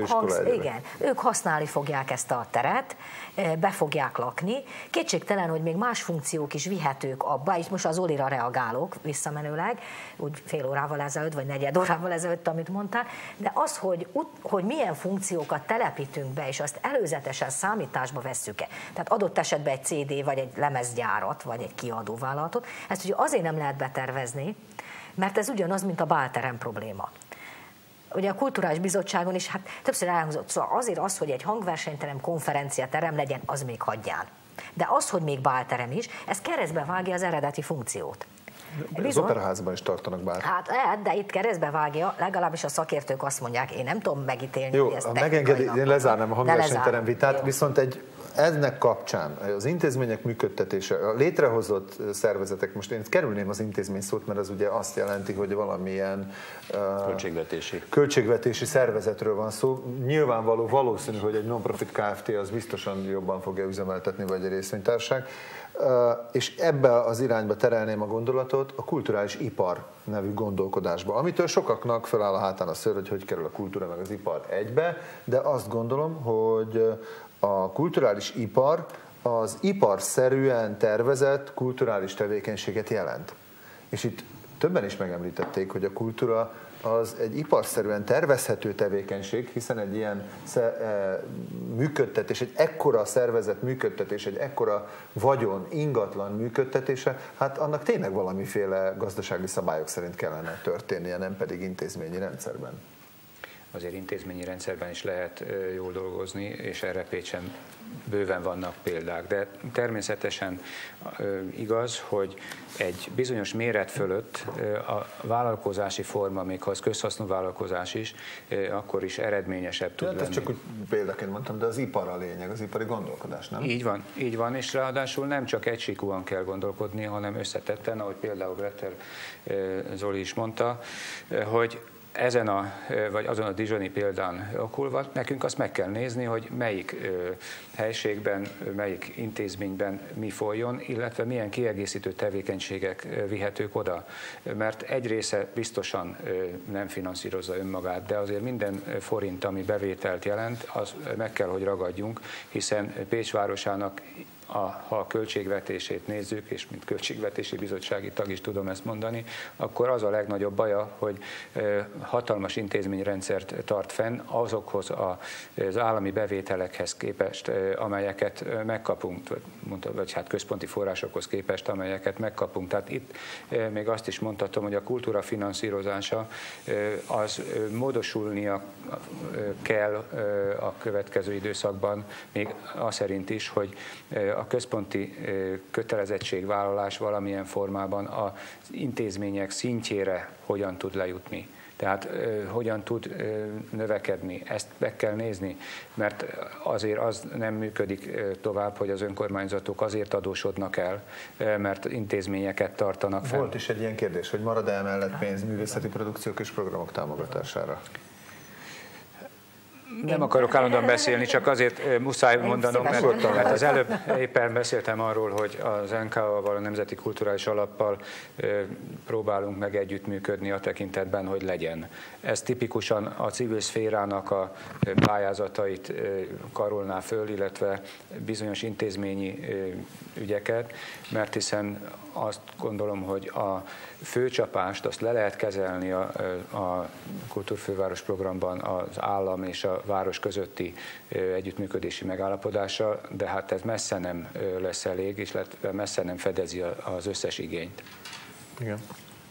Ők használni fogják ezt a teret, be fogják lakni. Kétségtelen, hogy még más funkciók is vihetők abba, és most az Olira reagálok visszamenőleg, úgy fél órával ezelőtt, vagy negyed órával ezelőtt, amit mondtál, de az, hogy milyen funkciókat telepítünk be, és azt előzetesen számításba vesszük-e, tehát adott esetben egy CD, vagy egy lemezgyárat, vagy egy kiadóvállalatot, ezt ugye azért nem lehet betervezni, mert ez ugyanaz, mint a bálterem probléma. Ugye a Kulturális Bizottságon is hát többször elhangzott, szóval azért az, hogy egy hangversenyterem, konferenciaterem legyen, az még hagyján. De az, hogy még bálterem is, ez keresztbe vágja az eredeti funkciót. Az operaházban is tartanak bár. Hát, de itt keresztbe vágja, legalábbis a szakértők azt mondják, én nem tudom megítélni, jó, hogy ezt megengedi, én lezárnám a hangversenyterem vitát, viszont ennek kapcsán az intézmények működtetése, a létrehozott szervezetek, most én kerülném az intézmény szót, mert az ugye azt jelenti, hogy valamilyen költségvetési szervezetről van szó. Nyilvánvaló, valószínű, hogy egy non-profit Kft. Az biztosan jobban fogja üzemeltetni, vagy egy részvénytársaság. És ebbe az irányba terelném a gondolatot a kulturális ipar nevű gondolkodásba, amitől sokaknak föláll a hátán a szőr, hogy kerül a kultúra meg az ipar egybe, de azt gondolom, hogy a kulturális ipar az iparszerűen tervezett kulturális tevékenységet jelent. És itt többen is megemlítették, hogy a kultúra az egy iparszerűen tervezhető tevékenység, hiszen egy ilyen működtetés, egy ekkora szervezet működtetés, egy ekkora vagyon, ingatlan működtetése, hát annak tényleg valamiféle gazdasági szabályok szerint kellene történnie, nem pedig intézményi rendszerben. Azért intézményi rendszerben is lehet jól dolgozni, és erre Pécsen bőven vannak példák, de természetesen igaz, hogy egy bizonyos méret fölött a vállalkozási forma, még ha az közhasznú vállalkozás is, akkor is eredményesebb tud lenni. Ezt csak úgy példaként mondtam, de az ipar a lényeg, az ipari gondolkodás, nem? Így van, és ráadásul nem csak egysíkúan kell gondolkodni, hanem összetetten, ahogy például Bretter Zoli is mondta, hogy ezen vagy azon a dijoni példán okulva, nekünk azt meg kell nézni, hogy melyik helységben, melyik intézményben mi folyjon, illetve milyen kiegészítő tevékenységek vihetők oda. Mert egy része biztosan nem finanszírozza önmagát, de azért minden forint, ami bevételt jelent, az meg kell, hogy ragadjunk, hiszen Pécs városának ha a költségvetését nézzük, és mint költségvetési bizottsági tag is tudom ezt mondani, akkor az a legnagyobb baja, hogy hatalmas intézményrendszert tart fenn azokhoz az állami bevételekhez képest, amelyeket megkapunk, vagy hát központi forrásokhoz képest, amelyeket megkapunk. Tehát itt még azt is mondhatom, hogy a kultúra finanszírozása az módosulnia kell a következő időszakban, még az szerint is, hogy a központi kötelezettségvállalás valamilyen formában az intézmények szintjére hogyan tud lejutni. Tehát hogyan tud növekedni, ezt meg kell nézni, mert azért az nem működik tovább, hogy az önkormányzatok azért adósodnak el, mert intézményeket tartanak fel. Volt is egy ilyen kérdés, hogy marad-e emellett pénz művészeti produkciók és programok támogatására? Nem akarok állandóan beszélni, csak azért muszáj mondanom, mert az előbb éppen beszéltem arról, hogy az NKA-val, a Nemzeti Kulturális Alappal próbálunk meg együttműködni a tekintetben, hogy legyen. Ez tipikusan a civil szférának a pályázatait karolná föl, illetve bizonyos intézményi ügyeket, mert hiszen azt gondolom, hogy a főcsapást azt le lehet kezelni a Kultúrfőváros programban az állam és a város közötti együttműködési megállapodása, de hát ez messze nem lesz elég, és messze nem fedezi az összes igényt. Igen.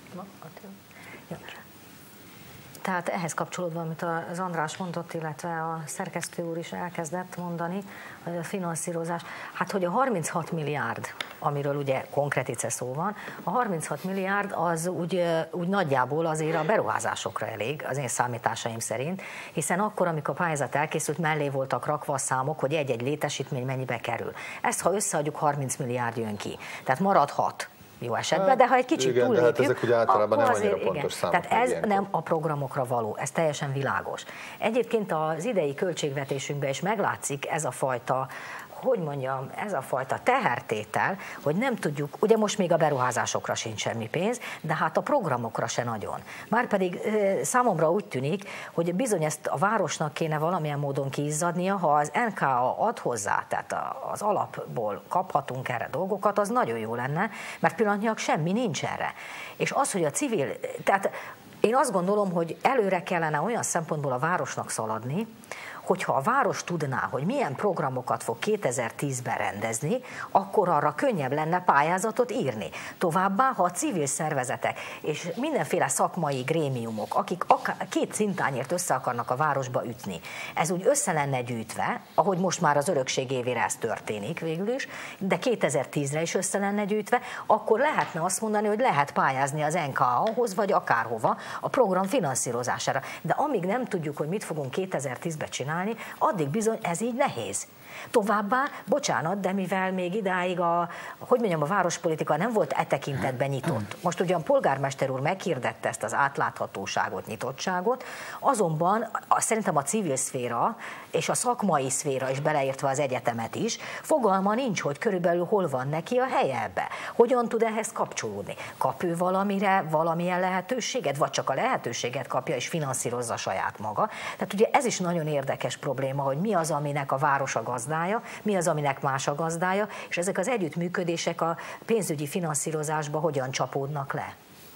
Tehát ehhez kapcsolódva, amit az András mondott, illetve a szerkesztő úr is elkezdett mondani, hogy a finanszírozás, hát hogy a 36 milliárd, amiről ugye konkrétice szó van, a 36 milliárd az úgy nagyjából azért a beruházásokra elég, az én számításaim szerint, hiszen akkor, amikor a pályázat elkészült, mellé voltak rakva a számok, hogy egy-egy létesítmény mennyibe kerül. Ezt, ha összeadjuk, 30 milliárd jön ki. Tehát marad 6. Jó esetben, de ha egy kicsit túllépjük, hát ezek ugye általában nem annyira pontos számok. Tehát ez nem a programokra való, ez teljesen világos. Egyébként az idei költségvetésünkben is meglátszik ez a fajta, hogy mondjam, ez a fajta tehertétel, hogy nem tudjuk, ugye most még a beruházásokra sincs semmi pénz, de hát a programokra se nagyon. Márpedig számomra úgy tűnik, hogy bizony ezt a városnak kéne valamilyen módon kiizzadnia, ha az NKA ad hozzá, tehát az alapból kaphatunk erre dolgokat, az nagyon jó lenne, mert pillanatnyilag semmi nincs erre. És az, hogy a civil, tehát én azt gondolom, hogy előre kellene olyan szempontból a városnak szaladni, hogyha a város tudná, hogy milyen programokat fog 2010-ben rendezni, akkor arra könnyebb lenne pályázatot írni. Továbbá, ha a civil szervezetek és mindenféle szakmai grémiumok, akik két szintányért össze akarnak a városba ütni, ez úgy össze lenne gyűjtve, ahogy most már az örökség évére ez történik végül is, de 2010-re is össze lenne gyűjtve, akkor lehetne azt mondani, hogy lehet pályázni az NKA-hoz, vagy akárhova a program finanszírozására. De amíg nem tudjuk, hogy mit fogunk 2010-ben csinálni, addig bizony ez így nehéz. Továbbá, bocsánat, de mivel még idáig a várospolitika nem volt e tekintetben nyitott. Most ugyan polgármester úr meghirdette ezt az átláthatóságot, nyitottságot, azonban szerintem a civil szféra és a szakmai szféra is, beleértve az egyetemet is, fogalma nincs, hogy körülbelül hol van neki a helye ebbe. Hogyan tud ehhez kapcsolódni? Kap ő valamire, valamilyen lehetőséget, vagy csak a lehetőséget kapja és finanszírozza saját maga. Tehát ugye ez is nagyon érdekes probléma, hogy mi az, aminek a város a gazdája, mi az, aminek más a gazdája, és ezek az együttműködések a pénzügyi finanszírozásba hogyan csapódnak le.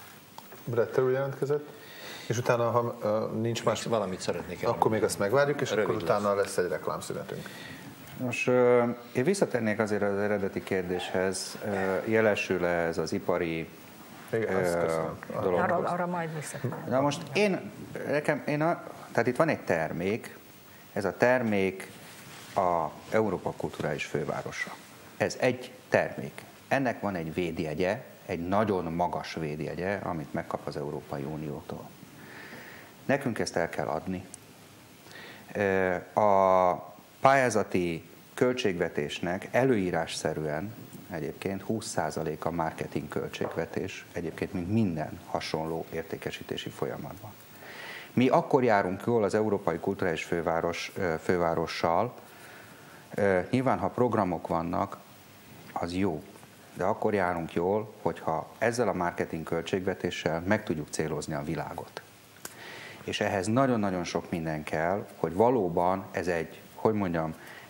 Bretter úr jelentkezett, és utána, ha nincs más, valamit szeretnék akkor még azt megvárjuk, és akkor utána lesz egy reklámszünetünk. Most én visszatérnék azért az eredeti kérdéshez, jelesül-e ez az ipari dolog? Arra majd visszatérünk. Na most tehát itt van egy termék, ez a termék a Európa Kulturális Fővárosa. Ez egy termék. Ennek van egy védjegye, egy nagyon magas védjegye, amit megkap az Európai Uniótól. Nekünk ezt el kell adni. A pályázati költségvetésnek előírásszerűen egyébként 20% a marketing költségvetés, egyébként mint minden hasonló értékesítési folyamatban. Mi akkor járunk jól az Európai Kulturális Fővárossal, nyilván ha programok vannak, az jó, de akkor járunk jól, hogyha ezzel a marketing költségvetéssel meg tudjuk célozni a világot. És ehhez nagyon-nagyon sok minden kell, hogy valóban ez egy,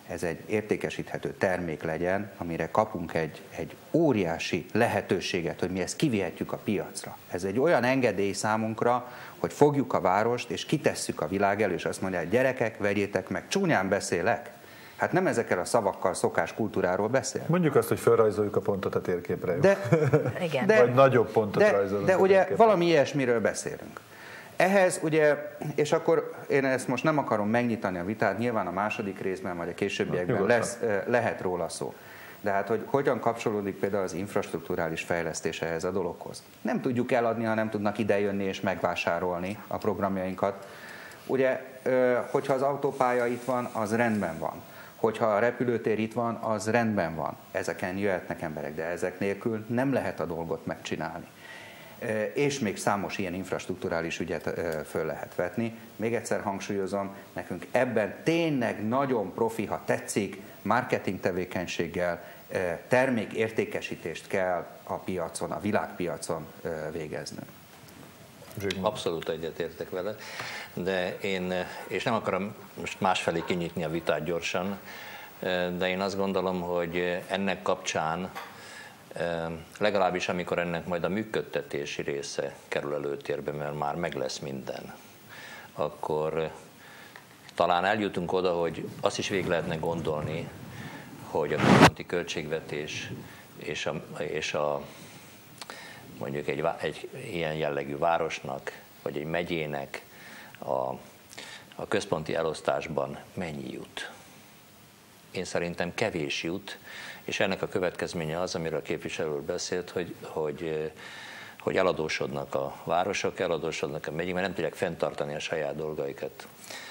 ez egy értékesíthető termék legyen, amire kapunk egy óriási lehetőséget, hogy mi ezt kivihetjük a piacra. Ez egy olyan engedély számunkra, hogy fogjuk a várost és kitesszük a világ elő, és azt mondják, gyerekek, vegyétek meg, csúnyán beszélek. Hát nem ezekkel a szavakkal szokás kultúráról beszél. Mondjuk azt, hogy felrajzoljuk a pontot a térképre. Igen. Vagy nagyobb pontot rajzolunk. De ugye valami ilyesmiről beszélünk. Ehhez ugye, és akkor én ezt most nem akarom megnyitani a vitát, nyilván a második részben, vagy a későbbiekben lehet róla szó. De hát, hogy hogyan kapcsolódik például az infrastrukturális fejlesztés ehhez a dologhoz. Nem tudjuk eladni, ha nem tudnak idejönni és megvásárolni a programjainkat. Ugye, hogyha az autópálya itt van, az rendben van. Hogyha a repülőtér itt van, az rendben van. Ezeken jöhetnek emberek, de ezek nélkül nem lehet a dolgot megcsinálni. És még számos ilyen infrastrukturális ügyet föl lehet vetni. Még egyszer hangsúlyozom, nekünk ebben tényleg nagyon profi, ha tetszik, marketing tevékenységgel, termékértékesítést kell a piacon, a világpiacon végeznünk. Abszolút egyetértek vele, de és nem akarom most másfelé kinyitni a vitát gyorsan, de én azt gondolom, hogy ennek kapcsán legalábbis amikor ennek majd a működtetési része kerül előtérbe, mert már meg lesz minden, akkor talán eljutunk oda, hogy azt is végig lehetne gondolni, hogy a központi költségvetés és a mondjuk egy ilyen jellegű városnak, vagy egy megyének a központi elosztásban mennyi jut. Én szerintem kevés jut, és ennek a következménye az, amiről a képviselő beszélt, hogy eladósodnak a városok, eladósodnak a megyék, mert nem tudják fenntartani a saját dolgaikat.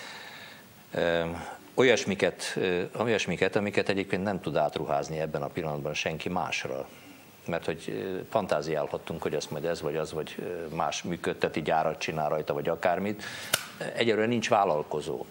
Olyasmiket, amiket egyébként nem tud átruházni ebben a pillanatban senki másra. Mert hogy fantáziálhattunk, hogy ezt majd ez vagy az, vagy más működteti, gyárat csinál rajta, vagy akármit. Egyelőre nincs vállalkozó.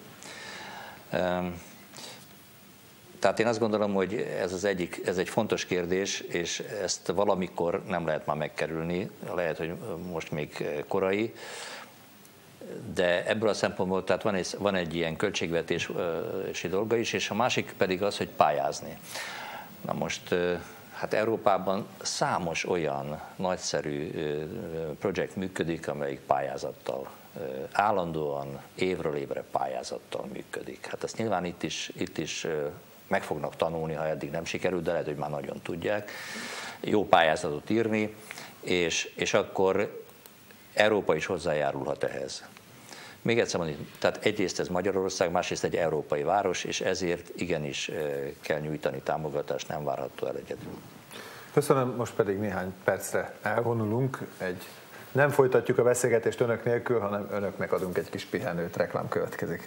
Tehát én azt gondolom, hogy ez egy fontos kérdés, és ezt valamikor nem lehet már megkerülni, lehet, hogy most még korai, de ebből a szempontból tehát van egy ilyen költségvetési dolga is, és a másik pedig az, hogy pályázni. Na most, hát Európában számos olyan nagyszerű projekt működik, amelyik pályázattal, állandóan évről évre pályázattal működik. Hát ezt nyilván itt is meg fognak tanulni, ha eddig nem sikerült, de lehet, hogy már nagyon tudják jó pályázatot írni, és akkor Európa is hozzájárulhat ehhez. Még egyszer mondom, tehát egyrészt ez Magyarország, másrészt egy európai város, és ezért igenis kell nyújtani támogatást, nem várható el egyedül. Köszönöm, most pedig néhány percre elvonulunk. Nem folytatjuk a beszélgetést önök nélkül, hanem önöknek adunk egy kis pihenőt, reklám következik.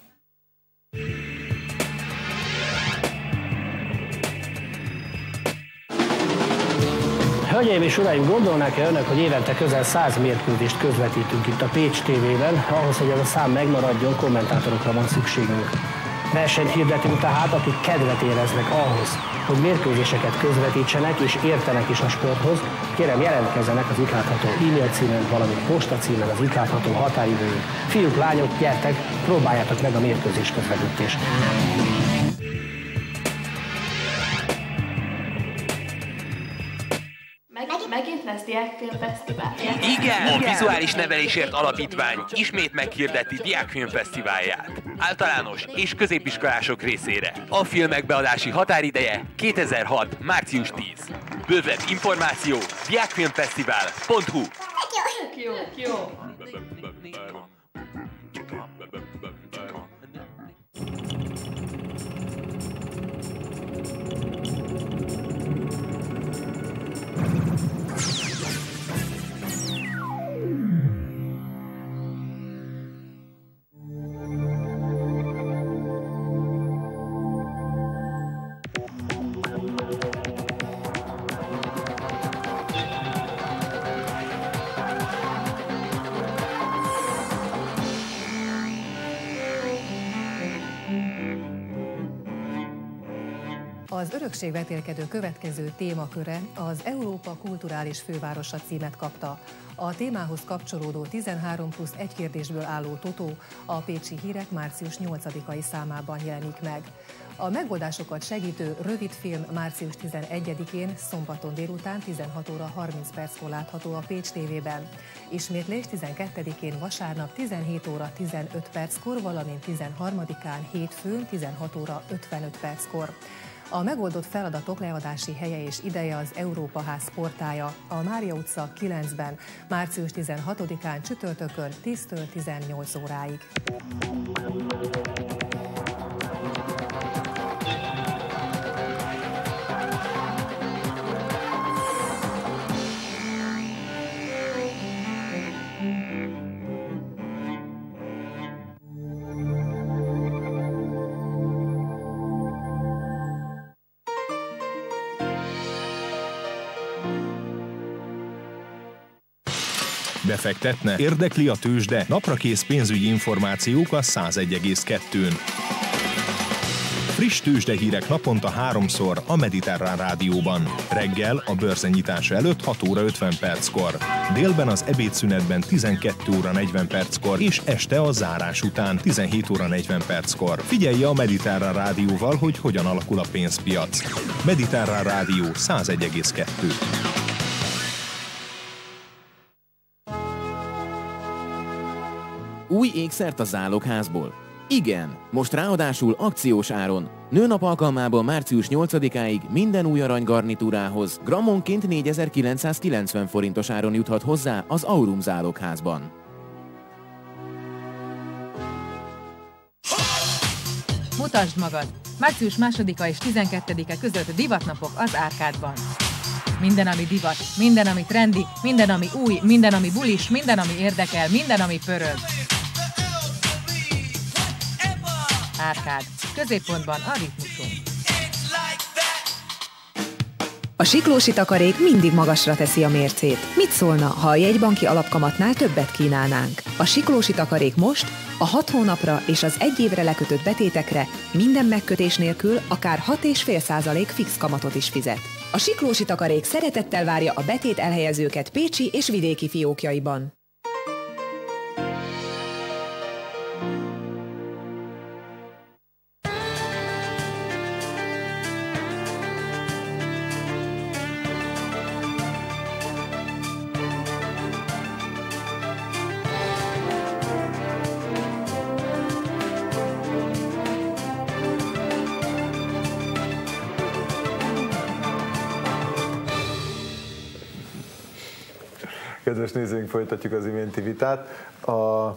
Hölgyeim és uraim, gondolnák-e önök, hogy évente közel 100 mérkőzést közvetítünk itt a Pécs TV-ben? Ahhoz, hogy ez a szám megmaradjon, kommentátorokra van szükségünk. Versenyt hirdetünk tehát, akik kedvet éreznek ahhoz, hogy mérkőzéseket közvetítsenek és értenek is a sporthoz. Kérem, jelentkezzenek az itt látható e-mail címen, valamint postacímen az itt látható határidőn. Fiúk, lányok, gyertek, próbáljátok meg a mérkőzés közvetítést. Megint lesz Diákfilmfesztivál. Igen, a Vizuális Nevelésért Alapítvány ismét meghirdeti Diákfilmfesztiválját. Általános és középiskolások részére. A filmek beadási határideje 2006. március 10. Bővebb információ diákfilmfesztivál.hu. Jó. Az örökségvetélkedő következő témaköre az Európa kulturális fővárosa címet kapta. A témához kapcsolódó 13+1 kérdésből álló totó a Pécsi Hírek március 8-ai számában jelenik meg. A megoldásokat segítő rövidfilm március 11-én szombaton délután 16 óra 30 perckor látható a Pécs TV-ben. Ismétlés 12-én vasárnap 17 óra 15 perckor, valamint 13-án hétfőn 16 óra 55 perckor. A megoldott feladatok leadási helye és ideje az Európa Ház portálja, a Mária utca 9-ben, március 16-án csütörtökön 10-től 18 óráig. Befektetne? Érdekli a tőzsde? Naprakész pénzügyi információk a 101,2-n. Friss tőzsdehírek naponta 3-szor a Mediterrán Rádióban. Reggel a bőrzenyítása előtt 6 óra 50 perckor. Délben az ebédszünetben 12 óra 40 perckor, és este a zárás után 17 óra 40 perckor. Figyelje a Mediterrán Rádióval, hogy hogyan alakul a pénzpiac. Mediterrán Rádió 101,2. Új ékszert a zálogházból? Igen, most ráadásul akciós áron. Nőnap alkalmából március 8-áig minden új aranygarnitúrához grammonként 4990 forintos áron juthat hozzá az Aurum zálogházban. Mutasd magad! Március 2-a és 12-e között divatnapok az Árkádban. Minden, ami divat, minden, ami trendi, minden, ami új, minden, ami bulis, minden, ami érdekel, minden, ami pörög. Árkád. Középpontban a ritmusunk. A Siklósi Takarék mindig magasra teszi a mércét. Mit szólna, ha a jegybanki alapkamatnál többet kínálnánk? A Siklósi Takarék most a 6 hónapra és az 1 évre lekötött betétekre minden megkötés nélkül akár 6,5% fix kamatot is fizet. A Siklósi Takarék szeretettel várja a betét elhelyezőket pécsi és vidéki fiókjaiban. Kedves nézőink, folytatjuk az iménti vitát. A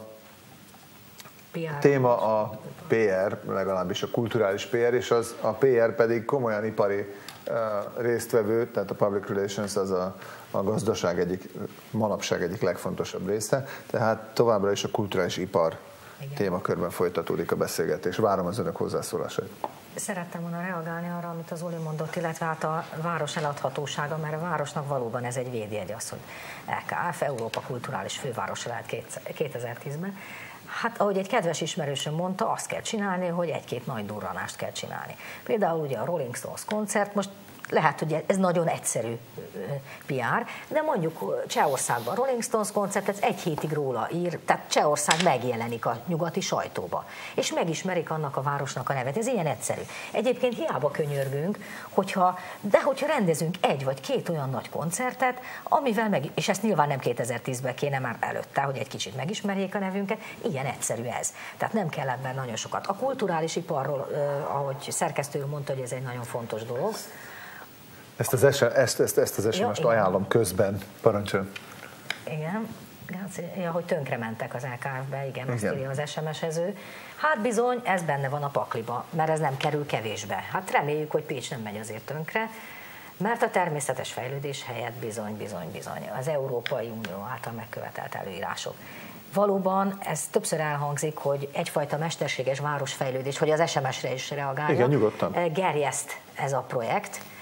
téma a PR, legalábbis a kulturális PR, és a PR pedig komolyan ipari résztvevő, tehát a public relations az a gazdaság manapság egyik legfontosabb része, tehát továbbra is a kulturális ipar témakörben folytatódik a beszélgetés. Várom az önök hozzászólásait. Szerettem volna reagálni arra, amit az Zoli mondott, illetve hát a város eladhatósága, mert a városnak valóban ez egy védjegy az, hogy EKF, Európa kulturális fővárosa lehet 2010-ben. Hát ahogy egy kedves ismerősöm mondta, azt kell csinálni, hogy egy-két nagy durranást kell csinálni. Például ugye a Rolling Stones koncert, most lehet, hogy ez nagyon egyszerű PR, de mondjuk Csehországban Rolling Stones koncert, ez 1 hétig róla ír, tehát Csehország megjelenik a nyugati sajtóba, és megismerik annak a városnak a nevet. Ez ilyen egyszerű. Egyébként hiába könyörgünk, hogyha rendezünk 1 vagy 2 olyan nagy koncertet, amivel és ezt nyilván nem 2010-ben kéne, már előtte, hogy egy kicsit megismerjék a nevünket, ilyen egyszerű ez. Tehát nem kell ebben nagyon sokat. A kulturális iparról, ahogy szerkesztő mondta, hogy ez egy nagyon fontos dolog. Ezt az SMS-t ajánlom közben. Parancsoljon. Igen. Ja, hogy tönkrementek az LKF-be, igen, azt írja az SMS-ező. Hát bizony, ez benne van a pakliba, mert ez nem kerül kevésbe. Hát reméljük, hogy Pécs nem megy azért tönkre, mert a természetes fejlődés helyett bizony az Európai Unió által megkövetelt előírások. Valóban ez többször elhangzik, hogy egyfajta mesterséges városfejlődés, hogy az SMS-re is reagálja. Igen, nyugodtan. Gerjeszt ez a projekt,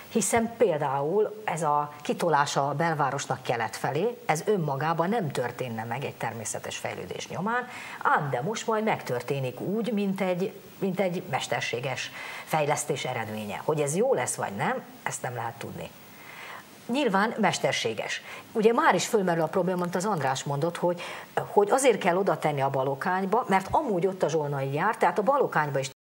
Hiszen például ez a kitolása a belvárosnak kelet felé, ez önmagában nem történne meg egy természetes fejlődés nyomán, ám de most majd megtörténik úgy, mint egy mesterséges fejlesztés eredménye. Hogy ez jó lesz vagy nem, ezt nem lehet tudni. Nyilván mesterséges. Ugye már is fölmerül a probléma, amit az András mondott, hogy azért kell oda tenni a Balokányba, mert amúgy ott a Zsolnai jár, tehát a Balokányba is